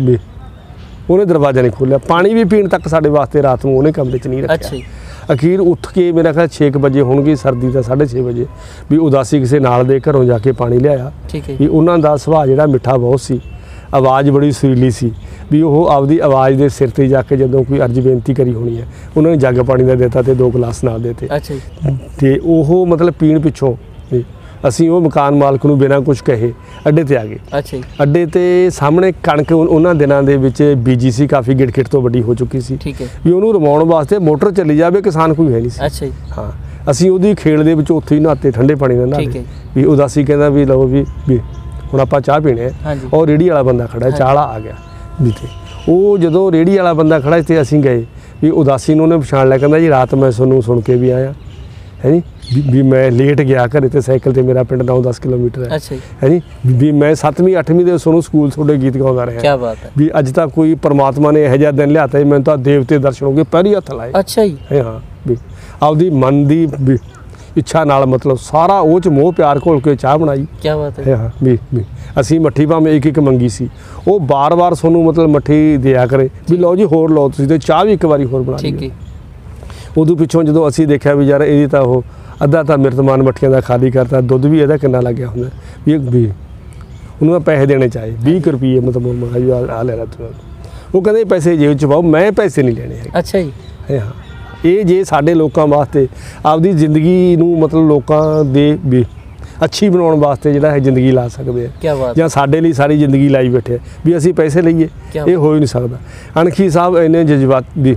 ਉਹਨੇ ਦਰਵਾਜ਼ਾ ਨਹੀਂ ਖੋਲ੍ਹਿਆ। ਪਾਣੀ ਵੀ ਪੀਣ ਤੱਕ ਸਾਡੇ ਵਾਸਤੇ ਰਾਤ ਨੂੰ ਉਹਨੇ ਕਮਰੇ 'ਚ ਨਹੀਂ ਰੱਖਿਆ। ਅੱਛਾ ਜੀ। ਅਖੀਰ ਉੱਠ ਕੇ ਮੇਰਾ ਖਿਆਲ 6 ਵਜੇ ਹੋਣਗੇ, ਸਰਦੀ ਦਾ 6:30 ਵਜੇ, ਵੀ ਉਦਾਸੀ ਕਿਸੇ ਨਾਲ ਦੇ ਘਰੋਂ ਜਾ ਕੇ ਪਾਣੀ ਲਿਆਇਆ। ਠੀਕ ਹੈ ਵੀ ਉਹਨਾਂ ਦਾ ਸੁਭਾਅ ਜਿਹੜਾ ਮਿੱਠਾ ਬਹੁਤ ਸੀ, ਆਵਾਜ਼ ਬੜੀ ਸੁਰੀਲੀ ਸੀ, ਵੀ ਉਹ ਆਪਦੀ ਆਵਾਜ਼ ਦੇ ਸਿਰ ਤੇ ਜਾ ਕੇ ਜਦੋਂ ਕੋਈ ਅਰਜ਼ ਬੇਨਤੀ ਕਰੀ ਹੋਣੀ ਹੈ ਉਹਨਾਂ ਨੇ ਜੱਗ ਪਾਣੀ ਦਾ ਦਿੱਤਾ ਤੇ 2 ਗਲਾਸ ਨਾਲ ਦਿੱਤੇ। ਅੱਛਾ ਜੀ। ਤੇ ਉਹ ਮਤਲਬ ਪੀਣ ਪਿੱਛੋਂ ਅਸੀਂ ਉਹ ਮਕਾਨ ਮਾਲਕ ਨੂੰ ਬਿਨਾਂ ਕੁਝ ਕਹੇ ਅੱਡੇ ਤੇ ਆ ਗਏ। ਅੱਛਾ ਜੀ। ਅੱਡੇ ਤੇ ਸਾਹਮਣੇ ਕਣਕ ਉਹਨਾਂ ਦਿਨਾਂ ਦੇ ਵਿੱਚ ਬੀਜੀ ਸੀ, ਕਾਫੀ ਗਿੜਖਿੜ ਤੋਂ ਵੱਡੀ ਹੋ ਚੁੱਕੀ ਸੀ। ਠੀਕ ਹੈ। ਵੀ ਉਹਨੂੰ ਰਮਾਉਣ ਵਾਸਤੇ ਮੋਟਰ ਚੱਲੀ ਜਾਵੇ, ਕਿਸਾਨ ਕੋਈ ਹੈ ਨਹੀਂ ਸੀ। ਅੱਛਾ ਜੀ। ਹਾਂ, ਅਸੀਂ ਉਹਦੀ ਖੇਲ ਦੇ ਵਿੱਚ ਉੱਥੇ ਹੀ ਨਹਾਤੇ, ਠੰਡੇ ਪਾਣੀ ਨਾਲ ਠੀਕ ਨਹਾਤੇ। ਹੈ। ਵੀ ਉਦਾਸੀ ਕਹਿੰਦਾ ਵੀ ਲਓ ਵੀ ਹੁਣ ਆਪਾਂ ਚਾਹ ਪੀਣੇ ਆ। ਹਾਂਜੀ। ਔਰ ਰੇੜੀ ਵਾਲਾ ਬੰਦਾ ਖੜਾ, ਚਾਹ ਵਾਲਾ ਆ ਗਿਆ ਵੀ ਤੇ ਉਹ ਜਦੋਂ ਰੇੜੀ ਵਾਲਾ ਬੰਦਾ ਖੜਾ ਤੇ ਅਸੀਂ ਗਏ ਵੀ ਉਦਾਸੀ ਨੂੰ ਉਹਨੇ ਪਛਾਣ ਲਿਆ। ਕਹਿੰਦਾ ਜੀ ਰਾਤ ਮੈਂ ਤੁਹਾਨੂੰ ਸੁਣ ਕੇ ਵੀ ਆਇਆ ਹੈ ਜੀ, ਵੀ ਮੈਂ ਲੇਟ ਗਿਆ ਘਰੇ ਤੇ ਸਾਈਕਲ ਤੇ, ਮੇਰਾ ਪਿੰਡ 9-10 ਕਿਲੋਮੀਟਰ ਹੈ। ਅੱਛਾ ਜੀ। ਹੈ ਜੀ, ਵੀ ਮੈਂ 7ਵੀਂ 8ਵੀਂ ਦੇ ਤੁਹਾਨੂੰ ਸਕੂਲ ਤੁਹਾਡੇ ਗੀਤ ਗਾਉਂਦਾ ਰਿਹਾ। ਕੀ ਬਾਤ ਹੈ। ਵੀ ਅੱਜ ਤੱਕ ਕੋਈ ਪਰਮਾਤਮਾ ਨੇ ਇਹੋ ਜਿਹਾ ਦਿਨ ਲਿਆਤਾ ਜੀ, ਮੈਨੂੰ ਤਾਂ ਦੇਵਤੇ ਦਰਸ਼ਨ ਹੋ ਗਏ, ਪੈਰੀ ਹੱਥ ਲਾਏ। ਅੱਛਾ ਜੀ। ਹਾਂ, ਵੀ ਆਪਦੀ ਮਨ ਦੀ ਵੀ ਇੱਛਾ ਨਾਲ ਮਤਲਬ ਸਾਰਾ ਉਹ 'ਚ ਮੋਹ ਪਿਆਰ ਘੋਲ ਕੇ ਚਾਹ ਬਣਾਈ। ਕੀ ਬਾਤ ਹੈ। ਹਾਂ, ਵੀ ਅਸੀਂ ਮੱਠੀ ਭਾਵੇਂ ਇੱਕ ਮੰਗੀ ਸੀ, ਉਹ ਬਾਰ-ਬਾਰ ਤੁਹਾਨੂੰ ਮਤਲਬ ਮੱਠੀ ਦਿਆ ਕਰੇ ਵੀ ਲਓ ਜੀ ਹੋਰ ਲਓ ਤੁਸੀਂ, ਤੇ ਚਾਹ ਵੀ ਇੱਕ ਵਾਰੀ ਹੋਰ ਬਣਾ ਲਈ। ਠੀਕ ਹੈ। ਉਦੋਂ ਪਿੱਛੋਂ ਜਦੋਂ ਅਸੀਂ ਦੇਖਿਆ ਵੀ ਯਾਰ ਇਹਦੀ ਤਾਂ ਉਹ ਅੱਧਾ ਤਾਂ ਮਿਰਤਮਾਨ ਮੱਠੀਆਂ ਦਾ ਖਾਲੀ ਕਰਤਾ, ਦੁੱਧ ਵੀ ਇਹਦਾ ਕਿੰਨਾ ਲੱਗਿਆ ਹੁੰਦਾ ਵੀ ਉਹਨੂੰ ਮੈਂ ਪੈਸੇ ਦੇਣੇ ਚਾਹੇ 20 ਰੁਪਏ ਮਤਲਬ ਮੰਗਾਈ ਆ ਲੈ ਲਾ ਤੂੰ। ਉਹ ਕਹਿੰਦੇ ਪੈਸੇ ਜੇਬ 'ਚ ਪਾਓ, ਮੈਂ ਪੈਸੇ ਨਹੀਂ ਲੈਣੇ ਹੈਗੇ। ਅੱਛਾ ਜੀ। ਹਾਂ, ਇਹ ਜੇ ਸਾਡੇ ਲੋਕਾਂ ਵਾਸਤੇ ਆਪਦੀ ਜ਼ਿੰਦਗੀ ਨੂੰ ਮਤਲਬ ਲੋਕਾਂ ਦੇ ਵੀ ਅੱਛੀ ਬਣਾਉਣ ਵਾਸਤੇ ਜਿਹੜਾ ਹੈ ਜ਼ਿੰਦਗੀ ਲਾ ਸਕਦੇ ਆ, ਕੀ ਬਾਤ, ਜਾਂ ਸਾਡੇ ਲਈ ਸਾਰੀ ਜ਼ਿੰਦਗੀ ਲਾਈ ਬੈਠੇ ਵੀ ਅਸੀਂ ਪੈਸੇ ਲਈਏ, ਇਹ ਹੋ ਹੀ ਨਹੀਂ ਸਕਦਾ। ਅਣਖੀ ਸਾਹਿਬ ਇੰਨੇ ਜਜ਼ਬਾਤੀ,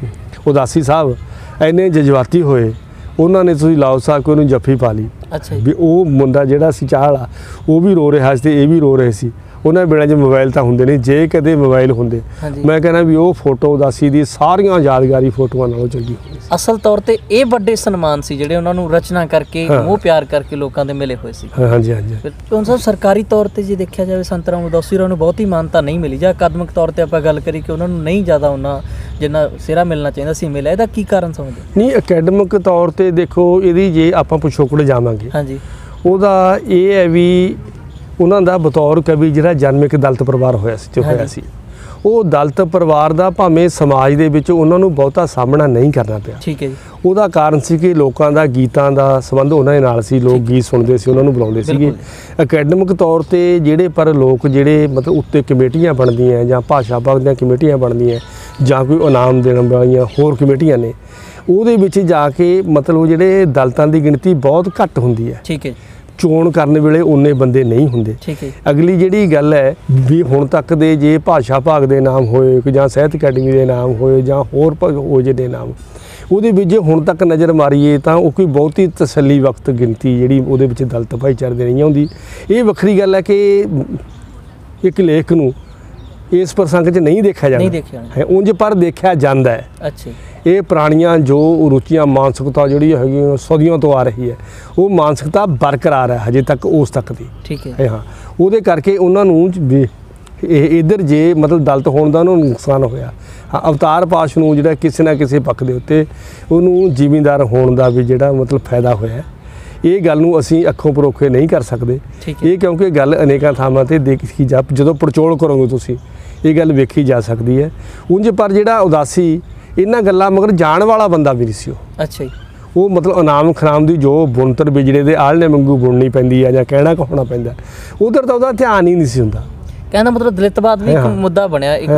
ਉਦਾਸੀ ਸਾਹਿਬ ਇੰਨੇ ਜਜ਼ਬਾਤੀ ਹੋਏ, ਉਹਨਾਂ ਨੇ ਤੁਸੀਂ ਲਾਓ ਸਾਹਿਬ ਕੋਈ ਉਹਨੂੰ ਜੱਫੀ ਪਾ ਲਈ। ਅੱਛਾ ਜੀ। ਵੀ ਉਹ ਮੁੰਡਾ ਜਿਹੜਾ ਸੀ ਚਾਹ ਵਾਲਾ, ਉਹ ਵੀ ਰੋ ਰਿਹਾ ਸੀ ਤੇ ਇਹ ਵੀ ਰੋ ਰਹੇ ਸੀ। ਉਹਨਾਂ ਬਿਨਾਂ ਜੇ ਮੋਬਾਈਲ ਤਾਂ ਹੁੰਦੇ ਨਹੀਂ, ਜੇ ਕਦੇ ਮੋਬਾਈਲ ਹੁੰਦੇ ਮੈਂ ਕਹਿੰਦਾ ਵੀ ਉਹ ਫੋਟੋ ਉਦਾਸੀ ਦੀ ਸਾਰੀਆਂ ਯਾਦਗਾਰੀ ਫੋਟੋਆਂ ਨਾਲੋਂ ਚੰਗੀ ਹੁੰਦੀ ਸੀ। ਅਸਲ ਤੌਰ ਤੇ ਇਹ ਵੱਡੇ ਸਨਮਾਨ ਸੀ ਜਿਹੜੇ ਉਹਨਾਂ ਨੂੰ ਰਚਨਾ ਕਰਕੇ, ਮੋਹ ਪਿਆਰ ਕਰਕੇ ਲੋਕਾਂ ਦੇ ਮਿਲੇ ਹੋਏ ਸੀ। ਹਾਂਜੀ, ਹਾਂਜੀ। ਚੌਹਾਨ ਸਾਹਿਬ, ਸਰਕਾਰੀ ਤੌਰ ਤੇ ਜੇ ਦੇਖਿਆ ਜਾਵੇ ਸੰਤ ਰਾਮ ਉਦਾਸੀ ਹੋਰਾਂ ਨੂੰ ਬਹੁਤੀ ਮਾਨਤਾ ਨਹੀਂ ਮਿਲੀ, ਜਾਂ ਅਕਾਦਮਿਕ ਤੌਰ ਤੇ ਆਪਾਂ ਗੱਲ ਕਰੀ ਕਿ ਉਹਨਾਂ ਨੂੰ ਨਹੀਂ ਜ਼ਿਆਦਾ ਉਹਨਾਂ ਜਿੰਨਾ ਸਿਹਰਾ ਮਿਲਣਾ ਚਾਹੀਦਾ ਸੀ ਮਿਲਿਆ, ਇਹਦਾ ਕੀ ਕਾਰਨ ਸਮਝਦੇ? ਨਹੀਂ, ਅਕੈਡਮਿਕ ਤੌਰ ਤੇ ਦੇਖੋ ਇਹਦੀ ਜੇ ਆਪਾਂ ਪਿਛੋਕੜ ਜਾਵਾਂਗੇ, ਹਾਂਜੀ, ਉਹਦਾ ਇਹ ਹੈ ਵੀ ਉਹਨਾਂ ਦਾ ਬਤੌਰ ਕਵੀ ਜਿਹੜਾ ਜਨਮ ਇੱਕ ਦਲਿਤ ਪਰਿਵਾਰ ਹੋਇਆ ਸੀ, ਜੋ ਹੋਇਆ ਸੀ, ਉਹ ਦਲਿਤ ਪਰਿਵਾਰ ਦਾ ਭਾਵੇਂ ਸਮਾਜ ਦੇ ਵਿੱਚ ਉਹਨਾਂ ਨੂੰ ਬਹੁਤਾ ਸਾਹਮਣਾ ਨਹੀਂ ਕਰਨਾ ਪਿਆ। ਠੀਕ ਹੈ ਜੀ। ਉਹਦਾ ਕਾਰਨ ਸੀ ਕਿ ਲੋਕਾਂ ਦਾ ਗੀਤਾਂ ਦਾ ਸੰਬੰਧ ਉਹਨਾਂ ਦੇ ਨਾਲ ਸੀ, ਲੋਕ ਗੀਤ ਸੁਣਦੇ ਸੀ, ਉਹਨਾਂ ਨੂੰ ਬੁਲਾਉਂਦੇ ਸੀਗੇ। ਅਕੈਡਮਿਕ ਤੌਰ ਤੇ ਜਿਹੜੇ ਪਰ ਲੋਕ ਜਿਹੜੇ ਮਤਲਬ ਉੱਤੇ ਕਮੇਟੀਆਂ ਬਣਦੀਆਂ ਜਾਂ ਭਾਸ਼ਾ ਵਿਭਾਗ ਦੀਆਂ ਕਮੇਟੀਆਂ ਬਣਦੀਆਂ ਜਾਂ ਕੋਈ ਇਨਾਮ ਦੇਣ ਵਾਲੀਆਂ ਹੋਰ ਕਮੇਟੀਆਂ ਨੇ, ਉਹਦੇ ਵਿੱਚ ਜਾ ਕੇ ਮਤਲਬ ਜਿਹੜੇ ਦਲਿਤਾਂ ਦੀ ਗਿਣਤੀ ਬਹੁਤ ਘੱਟ ਹੁੰਦੀ ਹੈ। ਠੀਕ ਹੈ। ਚੋਣ ਕਰਨ ਵੇਲੇ ਉਨੇ ਬੰਦੇ ਨਹੀਂ ਹੁੰਦੇ। ਠੀਕ ਹੈ। ਅਗਲੀ ਜਿਹੜੀ ਗੱਲ ਹੈ ਵੀ ਹੁਣ ਤੱਕ ਦੇ ਜੇ ਭਾਸ਼ਾ ਵਿਭਾਗ ਦੇ ਨਾਮ ਹੋਏ ਜਾਂ ਸਾਹਿਤ ਅਕੈਡਮੀ ਦੇ ਨਾਮ ਹੋਏ ਜਾਂ ਹੋਰ ਹੋ ਜਿਹੇ ਨਾਮ, ਉਹਦੇ ਵਿੱਚ ਜੇ ਹੁਣ ਤੱਕ ਨਜ਼ਰ ਮਾਰੀਏ ਤਾਂ ਉਹ ਕੋਈ ਬਹੁਤੀ ਤਸੱਲੀ ਵਕਤ ਗਿਣਤੀ ਜਿਹੜੀ ਉਹਦੇ ਵਿੱਚ ਦਲਿਤ ਭਾਈਚਾਰੇ ਦੇ ਨਹੀਂ ਆਉਂਦੀ। ਇਹ ਵੱਖਰੀ ਗੱਲ ਹੈ ਕਿ ਇੱਕ ਲੇਖ ਨੂੰ ਇਸ ਪ੍ਰਸੰਗ 'ਚ ਨਹੀਂ ਦੇਖਿਆ ਜਾਂਦਾ ਹੈ, ਉਂਝ ਪਰ ਦੇਖਿਆ ਜਾਂਦਾ ਹੈ। ਅੱਛਾ। ਇਹ ਪੁਰਾਣੀਆਂ ਜੋ ਰੁਚੀਆਂ ਮਾਨਸਿਕਤਾ ਜਿਹੜੀ ਹੈਗੀ ਸਦੀਆਂ ਤੋਂ ਆ ਰਹੀ ਹੈ, ਉਹ ਮਾਨਸਿਕਤਾ ਬਰਕਰਾਰ ਹੈ ਹਜੇ ਤੱਕ ਉਸ ਤੱਕ ਦੀ। ਠੀਕ ਹੈ। ਹਾਂ, ਉਹਦੇ ਕਰਕੇ ਉਹਨਾਂ ਨੂੰ ਇੱਧਰ ਜੇ ਮਤਲਬ ਦਲਿਤ ਹੋਣ ਦਾ ਉਹਨੂੰ ਨੁਕਸਾਨ ਹੋਇਆ। ਹਾਂ, ਅਵਤਾਰ ਪਾਸ਼ ਨੂੰ ਜਿਹੜਾ ਕਿਸੇ ਨਾ ਕਿਸੇ ਪੱਖ ਦੇ ਉੱਤੇ ਉਹਨੂੰ ਜ਼ਿਮੀਂਦਾਰ ਹੋਣ ਦਾ ਵੀ ਜਿਹੜਾ ਮਤਲਬ ਫਾਇਦਾ ਹੋਇਆ। ਇਹ ਗੱਲ ਨੂੰ ਅਸੀਂ ਅੱਖੋਂ ਪਰੋਖੇ ਨਹੀਂ ਕਰ ਸਕਦੇ। ਇਹ ਕਿਉਂਕਿ ਗੱਲ ਅਨੇਕਾਂ ਥਾਵਾਂ ਤੇ ਦੇਖੀ ਜਾ, ਜਦੋਂ ਪੜਚੋਲ ਕਰੋਗੇ ਤੁਸੀਂ ਇਹ ਗੱਲ ਵੇਖੀ ਜਾ ਸਕਦੀ ਹੈ। ਉਂਝ ਪਰ ਜਿਹੜਾ ਉਦਾਸੀ ਇਹਨਾਂ ਗੱਲਾਂ ਮਗਰ ਜਾਣ ਵਾਲਾ ਬੰਦਾ ਵੀ ਨਹੀਂ ਸੀ ਉਹ। ਅੱਛਾ ਜੀ। ਉਹ ਮਤਲਬ ਇਨਾਮ ਖਰਾਮ ਦੀ ਜੋ ਬੁਣਤਰ ਬਿਜੜੇ ਦੇ ਆਲ੍ਹਣੇ ਵਾਂਗੂ ਬੁਣਨੀ ਪੈਂਦੀ ਹੈ ਜਾਂ ਕਹਿਣਾ ਕਹਾਉਣਾ ਪੈਂਦਾ, ਉਧਰ ਤਾਂ ਉਹਦਾ ਧਿਆਨ ਹੀ ਨਹੀਂ ਸੀ ਹੁੰਦਾ। ਕਹਿੰਦਾ ਮਤਲਬ ਦਲਿਤਵਾਦ ਵੀ ਇੱਕ ਮੁੱਦਾ ਬਣਿਆ, ਇੱਕ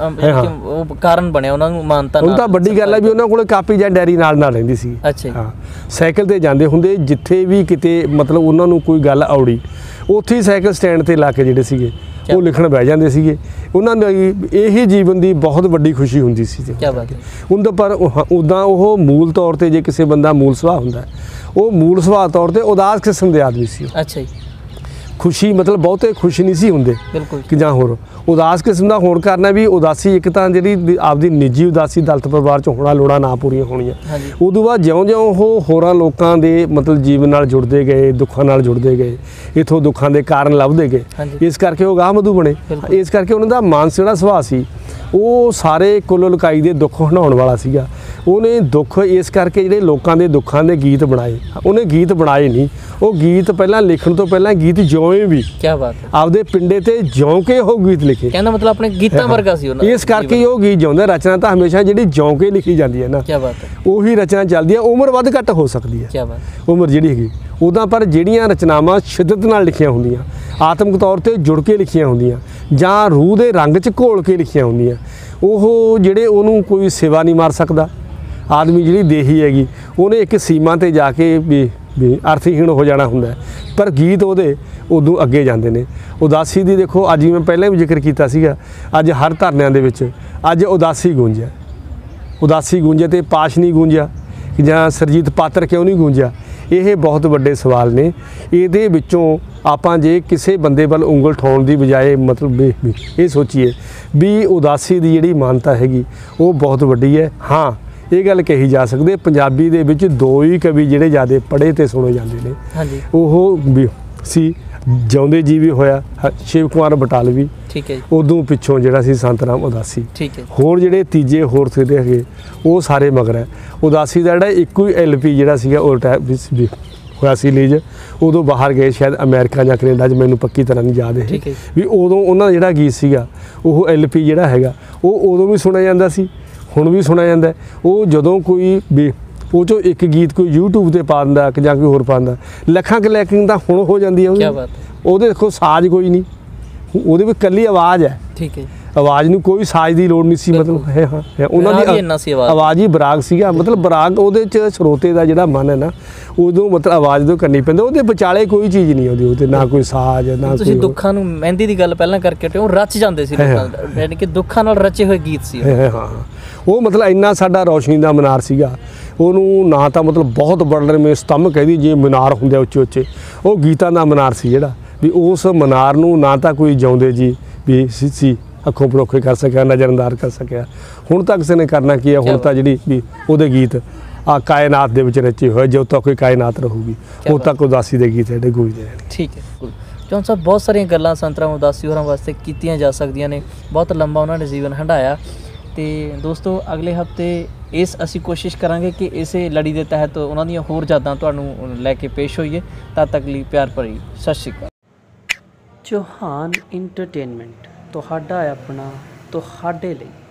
ਉਹ ਕਾਰਨ ਬਣਿਆ ਉਹਨਾਂ ਨੂੰ ਮਾਨਤਾ ਨਾਲ। ਉਹ ਤਾਂ ਵੱਡੀ ਗੱਲ ਹੈ ਵੀ ਉਹਨਾਂ ਕੋਲ ਕਾਪੀ ਜਾਂ ਡਾਇਰੀ ਨਾਲ ਰਹਿੰਦੀ ਸੀ। ਅੱਛਾ। ਹਾਂ, ਸਾਈਕਲ ਤੇ ਜਾਂਦੇ ਹੁੰਦੇ, ਜਿੱਥੇ ਵੀ ਕਿਤੇ ਮਤਲਬ ਉਹਨਾਂ ਨੂੰ ਕੋਈ ਗੱਲ ਆਉੜੀ ਉੱਥੇ ਹੀ ਸਾਈਕਲ ਸਟੈਂਡ ਤੇ ਲਾ ਕੇ ਜਿਹੜੇ ਸੀਗੇ ਉਹ ਲਿਖਣ ਬਹਿ ਜਾਂਦੇ ਸੀਗੇ। ਉਹਨਾਂ ਦੀ ਇਹੀ ਜੀਵਨ ਦੀ ਬਹੁਤ ਵੱਡੀ ਖੁਸ਼ੀ ਹੁੰਦੀ ਸੀ। ਕੀ ਬਾਤ ਹੈ। ਉਹਦਾ ਪਰ ਉੱਦਾਂ ਉਹ ਮੂਲ ਤੌਰ ਤੇ ਜੇ ਕਿਸੇ ਬੰਦਾ ਮੂਲ ਸੁਭਾਅ ਹੁੰਦਾ, ਉਹ ਮੂਲ ਸੁਭਾਅ ਤੌਰ ਤੇ ਉਦਾਸ ਕਿਸਮ ਦੇ ਆਦਮੀ ਸੀ। ਅੱਛਾ ਜੀ। ਖੁਸ਼ੀ ਮਤਲਬ ਬਹੁਤੇ ਖੁਸ਼ ਨਹੀਂ ਸੀ ਹੁੰਦੇ। ਬਿਲਕੁਲ। ਕਿ ਜਾਂ ਹੋਰ ਉਦਾਸ ਕਿਸਮ ਦਾ ਹੋਣ ਕਰਨਾ ਵੀ ਉਦਾਸੀ ਇੱਕ ਤਾਂ ਜਿਹੜੀ ਆਪਦੀ ਨਿੱਜੀ ਉਦਾਸੀ ਦਲਿਤ ਪਰਿਵਾਰ 'ਚ ਹੋਣਾ ਲੋੜਾਂ ਨਾ ਪੂਰੀਆਂ ਹੋਣੀਆਂ। ਉਦੋਂ ਬਾਅਦ ਜਿਉਂ-ਜਿਉਂ ਉਹ ਹੋਰਾਂ ਲੋਕਾਂ ਦੇ ਮਤਲਬ ਜੀਵਨ ਨਾਲ ਜੁੜਦੇ ਗਏ, ਦੁੱਖਾਂ ਨਾਲ ਜੁੜਦੇ ਗਏ, ਇੱਥੋਂ ਦੁੱਖਾਂ ਦੇ ਕਾਰਨ ਲੱਭਦੇ ਗਏ, ਇਸ ਕਰਕੇ ਉਹ ਗਾਹ-ਮਧੂ ਬਣੇ। ਇਸ ਕਰਕੇ ਉਹਨਾਂ ਦਾ ਮਾਨਸਿਕ ਜਿਹੜਾ ਸੁਭਾਅ ਸੀ ਉਹ ਸਾਰੇ ਕੁੱਲ ਲੁਕਾਈ ਦੇ ਦੁੱਖ ਹੰਢਾਉਣ ਵਾਲਾ ਸੀਗਾ। ਉਹਨੇ ਦੁੱਖ ਇਸ ਕਰਕੇ ਜਿਹੜੇ ਲੋਕਾਂ ਦੇ ਦੁੱਖਾਂ ਦੇ ਗੀਤ ਬਣਾਏ। ਉਹਨੇ ਗੀਤ ਬਣਾਏ ਨਹੀਂ, ਉਹ ਗੀਤ ਪਹਿਲਾਂ ਲਿਖਣ ਤੋਂ ਪਹਿਲਾਂ ਗੀਤ ਜਿਉਂ ਵੀ ਕੀ ਬਾਤ ਹੈ ਆਪਦੇ ਪਿੰਡੇ ਤੇ ਜਿਉਂ ਕੇ ਉਹ ਗੀਤ ਲਿਖੇ। ਕਹਿੰਦਾ ਮਤਲਬ ਆਪਣੇ ਗੀਤਾਂ ਵਰਗਾ ਸੀ ਉਹਨਾਂ। ਇਸ ਕਰਕੇ ਉਹ ਗੀਤ ਜਿਉਂਦਾ। ਰਚਨਾ ਤਾਂ ਹਮੇਸ਼ਾ ਜਿਹੜੀ ਜਿਉਂ ਕੇ ਲਿਖੀ ਜਾਂਦੀ ਹੈ ਨਾ, ਕੀ ਬਾਤ ਹੈ, ਉਹੀ ਰਚਨਾ ਚੱਲਦੀ ਹੈ। ਉਮਰ ਵੱਧ ਘੱਟ ਹੋ ਸਕਦੀ ਹੈ, ਕੀ ਬਾਤ ਉਮਰ ਜਿਹੜੀ ਹੈਗੀ ਉਹਦਾ, ਪਰ ਜਿਹੜੀਆਂ ਰਚਨਾਵਾਂ ਸ਼ਿੱਦਤ ਨਾਲ ਲਿਖੀਆਂ ਹੁੰਦੀਆਂ, ਆਤਮਿਕ ਤੌਰ ਤੇ ਜੁੜ ਕੇ ਲਿਖੀਆਂ ਹੁੰਦੀਆਂ ਜਾਂ ਰੂਹ ਦੇ ਰੰਗ 'ਚ ਘੋਲ ਕੇ ਲਿਖੀਆਂ ਹੁੰਦੀਆਂ, ਉਹ ਜਿਹੜੇ ਉਹਨੂੰ ਕੋਈ ਸੇਵਾ ਨਹੀਂ ਮਾਰ ਸਕਦਾ। ਆਦਮੀ ਜਿਹੜੀ ਦੇਹੀ ਹੈਗੀ ਉਹਨੇ ਇੱਕ ਸੀਮਾ ਤੇ ਜਾ ਕੇ ਵੀ ਅਰਥਹੀਣ ਹੋ ਜਾਣਾ ਹੁੰਦਾ, ਪਰ ਗੀਤ ਉਹਦੇ ਉਦੋਂ ਅੱਗੇ ਜਾਂਦੇ ਨੇ। ਉਦਾਸੀ ਦੀ ਦੇਖੋ, ਅੱਜ ਮੈਂ ਪਹਿਲਾਂ ਵੀ ਜ਼ਿਕਰ ਕੀਤਾ ਸੀਗਾ, ਅੱਜ ਹਰ ਧਰਨਿਆਂ ਦੇ ਵਿੱਚ ਅੱਜ ਉਦਾਸੀ ਗੂੰਜਿਆ। ਉਦਾਸੀ ਗੂੰਜਿਆ ਤੇ ਪਾਸ਼ ਨਹੀਂ ਗੂੰਜਿਆ ਜਾਂ ਸਰਜੀਤ ਪਾਤਰ ਕਿਉਂ ਨਹੀਂ ਗੂੰਜਿਆ? ਇਹ ਬਹੁਤ ਵੱਡੇ ਸਵਾਲ ਨੇ। ਇਹਦੇ ਵਿੱਚੋਂ ਆਪਾਂ ਜੇ ਕਿਸੇ ਬੰਦੇ ਵੱਲ ਉਂਗਲ ਠਾਉਣ ਦੀ ਬਜਾਏ ਮਤਲਬ ਇਹ ਸੋਚੀਏ ਵੀ ਉਦਾਸੀ ਦੀ ਜਿਹੜੀ ਮਾਨਤਾ ਹੈਗੀ ਉਹ ਬਹੁਤ ਵੱਡੀ ਹੈ। ਹਾਂ, ਇਹ ਗੱਲ ਕਹੀ ਜਾ ਸਕਦੀ, ਪੰਜਾਬੀ ਦੇ ਵਿੱਚ ਦੋ ਹੀ ਕਵੀ ਜਿਹੜੇ ਜ਼ਿਆਦਾ ਪੜ੍ਹੇ ਤੇ ਸੁਣੇ ਜਾਂਦੇ ਨੇ। ਹਾਂਜੀ। ਉਹ ਸੀ ਜਿਉਂਦੇ ਜੀ ਵੀ ਹੋਇਆ ਸ਼ਿਵ ਕੁਮਾਰ ਬਟਾਲਵੀ। ਠੀਕ ਹੈ। ਉਦੋਂ ਪਿੱਛੋਂ ਜਿਹੜਾ ਸੀ ਸੰਤ ਰਾਮ ਉਦਾਸੀ। ਠੀਕ ਹੈ। ਹੋਰ ਜਿਹੜੇ ਤੀਜੇ ਹੋਰ ਸਿੱਧੇ ਹੈਗੇ ਉਹ ਸਾਰੇ ਮਗਰ ਹੈ। ਉਦਾਸੀ ਦਾ ਜਿਹੜਾ ਇੱਕੋ ਹੀ LP ਜਿਹੜਾ ਸੀਗਾ ਉਹ ਹੋਇਆ ਸੀ ਲੀਜ, ਉਦੋਂ ਬਾਹਰ ਗਏ ਸ਼ਾਇਦ ਅਮਰੀਕਾ ਜਾਂ ਕੈਨੇਡਾ 'ਚ, ਮੈਨੂੰ ਪੱਕੀ ਤਰ੍ਹਾਂ ਨਹੀਂ ਯਾਦ ਹੈ ਵੀ ਉਦੋਂ ਉਹਨਾਂ ਦਾ ਜਿਹੜਾ ਗੀਤ ਸੀਗਾ ਉਹ LP ਜਿਹੜਾ ਹੈਗਾ ਉਹ ਉਦੋਂ ਵੀ ਸੁਣਿਆ ਜਾਂਦਾ ਸੀ, ਹੁਣ ਵੀ ਸੁਣਿਆ ਜਾਂਦਾ। ਉਹ ਜਦੋਂ ਕੋਈ ਵੀ ਉਹ 'ਚੋਂ ਇੱਕ ਗੀਤ ਕੋਈ YouTube ਤੇ ਪਾ ਦਿੰਦਾ ਜਾਂ ਕੋਈ ਹੋਰ ਪਾ ਦਿੰਦਾ, ਲੱਖਾਂ ਕਲੈਕਿੰਗ ਤਾਂ ਹੁਣ ਹੋ ਜਾਂਦੀ ਹੈ। ਉਹਦੇ ਦੇਖੋ ਸਾਜ਼ ਕੋਈ ਨਹੀਂ, ਉਹਦੇ ਵਿੱਚ ਇਕੱਲੀ ਆਵਾਜ਼ ਹੈ। ਠੀਕ ਹੈ। ਆਵਾਜ਼ ਨੂੰ ਕੋਈ ਸਾਜ਼ ਦੀ ਲੋੜ ਨਹੀਂ ਸੀ, ਮਤਲਬ ਹੈ ਹਾਂ ਉਹਨਾਂ ਦੀ ਆਵਾਜ਼ ਹੀ ਬਰਾਗ ਸੀਗਾ। ਮਤਲਬ ਬਰਾਗ ਉਹਦੇ 'ਚ ਸਰੋਤੇ ਦਾ ਜਿਹੜਾ ਮਨ ਹੈ ਨਾ, ਉਦੋਂ ਮਤਲਬ ਆਵਾਜ਼ ਤੋਂ ਕਰਨੀ ਪੈਂਦੀ, ਉਹਦੇ ਵਿਚਾਲੇ ਕੋਈ ਚੀਜ਼ ਨਹੀਂ ਆਉਂਦੀ, ਉਹਦੇ ਨਾ ਕੋਈ ਸਾਜ਼ ਨਾ। ਤੁਸੀਂ ਦੁੱਖਾਂ ਨੂੰ ਮਹਿੰਦੀ ਦੀ ਗੱਲ ਪਹਿਲਾਂ ਕਰਕੇ ਹਟੇ, ਉਹ ਰਚ ਜਾਂਦੇ ਸੀ ਲੋਕਾਂ ਦਾ, ਯਾਨੀ ਕਿ ਦੁੱਖਾਂ ਨਾਲ ਰਚੇ ਹੋਏ ਗੀਤ ਸੀ। ਹਾਂ, ਉਹ ਮਤਲਬ ਇੰਨਾ ਸਾਡਾ ਰੌਸ਼ਨੀ ਦਾ ਮਨਾਰ ਸੀਗਾ। ਉਹਨੂੰ ਨਾ ਤਾਂ ਮਤਲਬ ਬਹੁਤ ਬੜਲਵੇਂ ਸਤੰਭ ਕਹਿੰਦੀ ਜੇ ਮਨਾਰ ਹੁੰਦੇ ਉੱਚੇ ਉੱਚੇ, ਉਹ ਗੀਤਾਂ ਦਾ ਮਨਾਰ ਸੀ ਜਿਹੜਾ ਵੀ ਉਸ ਮਨਾਰ ਨੂੰ ਨਾ ਤਾਂ ਕੋਈ ਜਿਉਂਦੇ ਜੀ ਵੀ ਸੀ ਅੱਖੋਂ ਪਰੋਖੇ ਕਰ ਸਕਿਆ, ਨਜ਼ਰਅੰਦਾਜ਼ ਕਰ ਸਕਿਆ। ਹੁਣ ਤੱਕ ਕਿਸੇ ਨੇ ਕਰਨਾ ਕੀ ਹੈ? ਹੁਣ ਤਾਂ ਜਿਹੜੀ ਵੀ ਉਹਦੇ ਗੀਤ ਆ ਕਾਇਨਾਤ ਦੇ ਵਿੱਚ ਰਚੇ ਹੋਏ, ਜਦੋਂ ਤੱਕ ਕੋਈ ਕਾਇਨਾਤ ਰਹੂਗੀ ਉਦੋਂ ਤੱਕ ਉਦਾਸੀ ਦੇ ਗੀਤ ਜਿਹੜੇ ਗੂੰਜਦੇ ਰਹਿਣਗੇ। ਠੀਕ ਹੈ। ਚੌਹਾਨ ਸਾਹਿਬ, ਬਹੁਤ ਸਾਰੀਆਂ ਗੱਲਾਂ ਸੰਤ ਰਾਮ ਉਦਾਸੀ ਹੋਰਾਂ ਵਾਸਤੇ ਕੀਤੀਆਂ ਜਾ ਸਕਦੀਆਂ ਨੇ, ਬਹੁਤ ਲੰਬਾ ਉਹਨਾਂ ਨੇ ਜੀਵਨ ਹੰਢਾਇਆ। ਤੇ ਦੋਸਤੋ, ਅਗਲੇ ਹਫਤੇ ਅਸੀਂ ਕੋਸ਼ਿਸ਼ ਕਰਾਂਗੇ ਕਿ ਇਸੇ ਲੜੀ ਦੇ ਤਹਿਤ ਉਹਨਾਂ ਦੀਆਂ ਹੋਰ ਯਾਦਾਂ ਤੁਹਾਨੂੰ ਲੈ ਕੇ ਪੇਸ਼ ਹੋਈਏ। ਤਦ ਤੱਕ ਲਈ ਪਿਆਰ ਭਰੀ ਸਤਿ ਸ਼੍ਰੀ ਅਕਾਲ। ਚੌਹਾਨ ਇੰਟਰਟੇਨਮੈਂਟ ਤੁਹਾਡਾ ਆਪਣਾ ਤੁਹਾਡੇ ਲਈ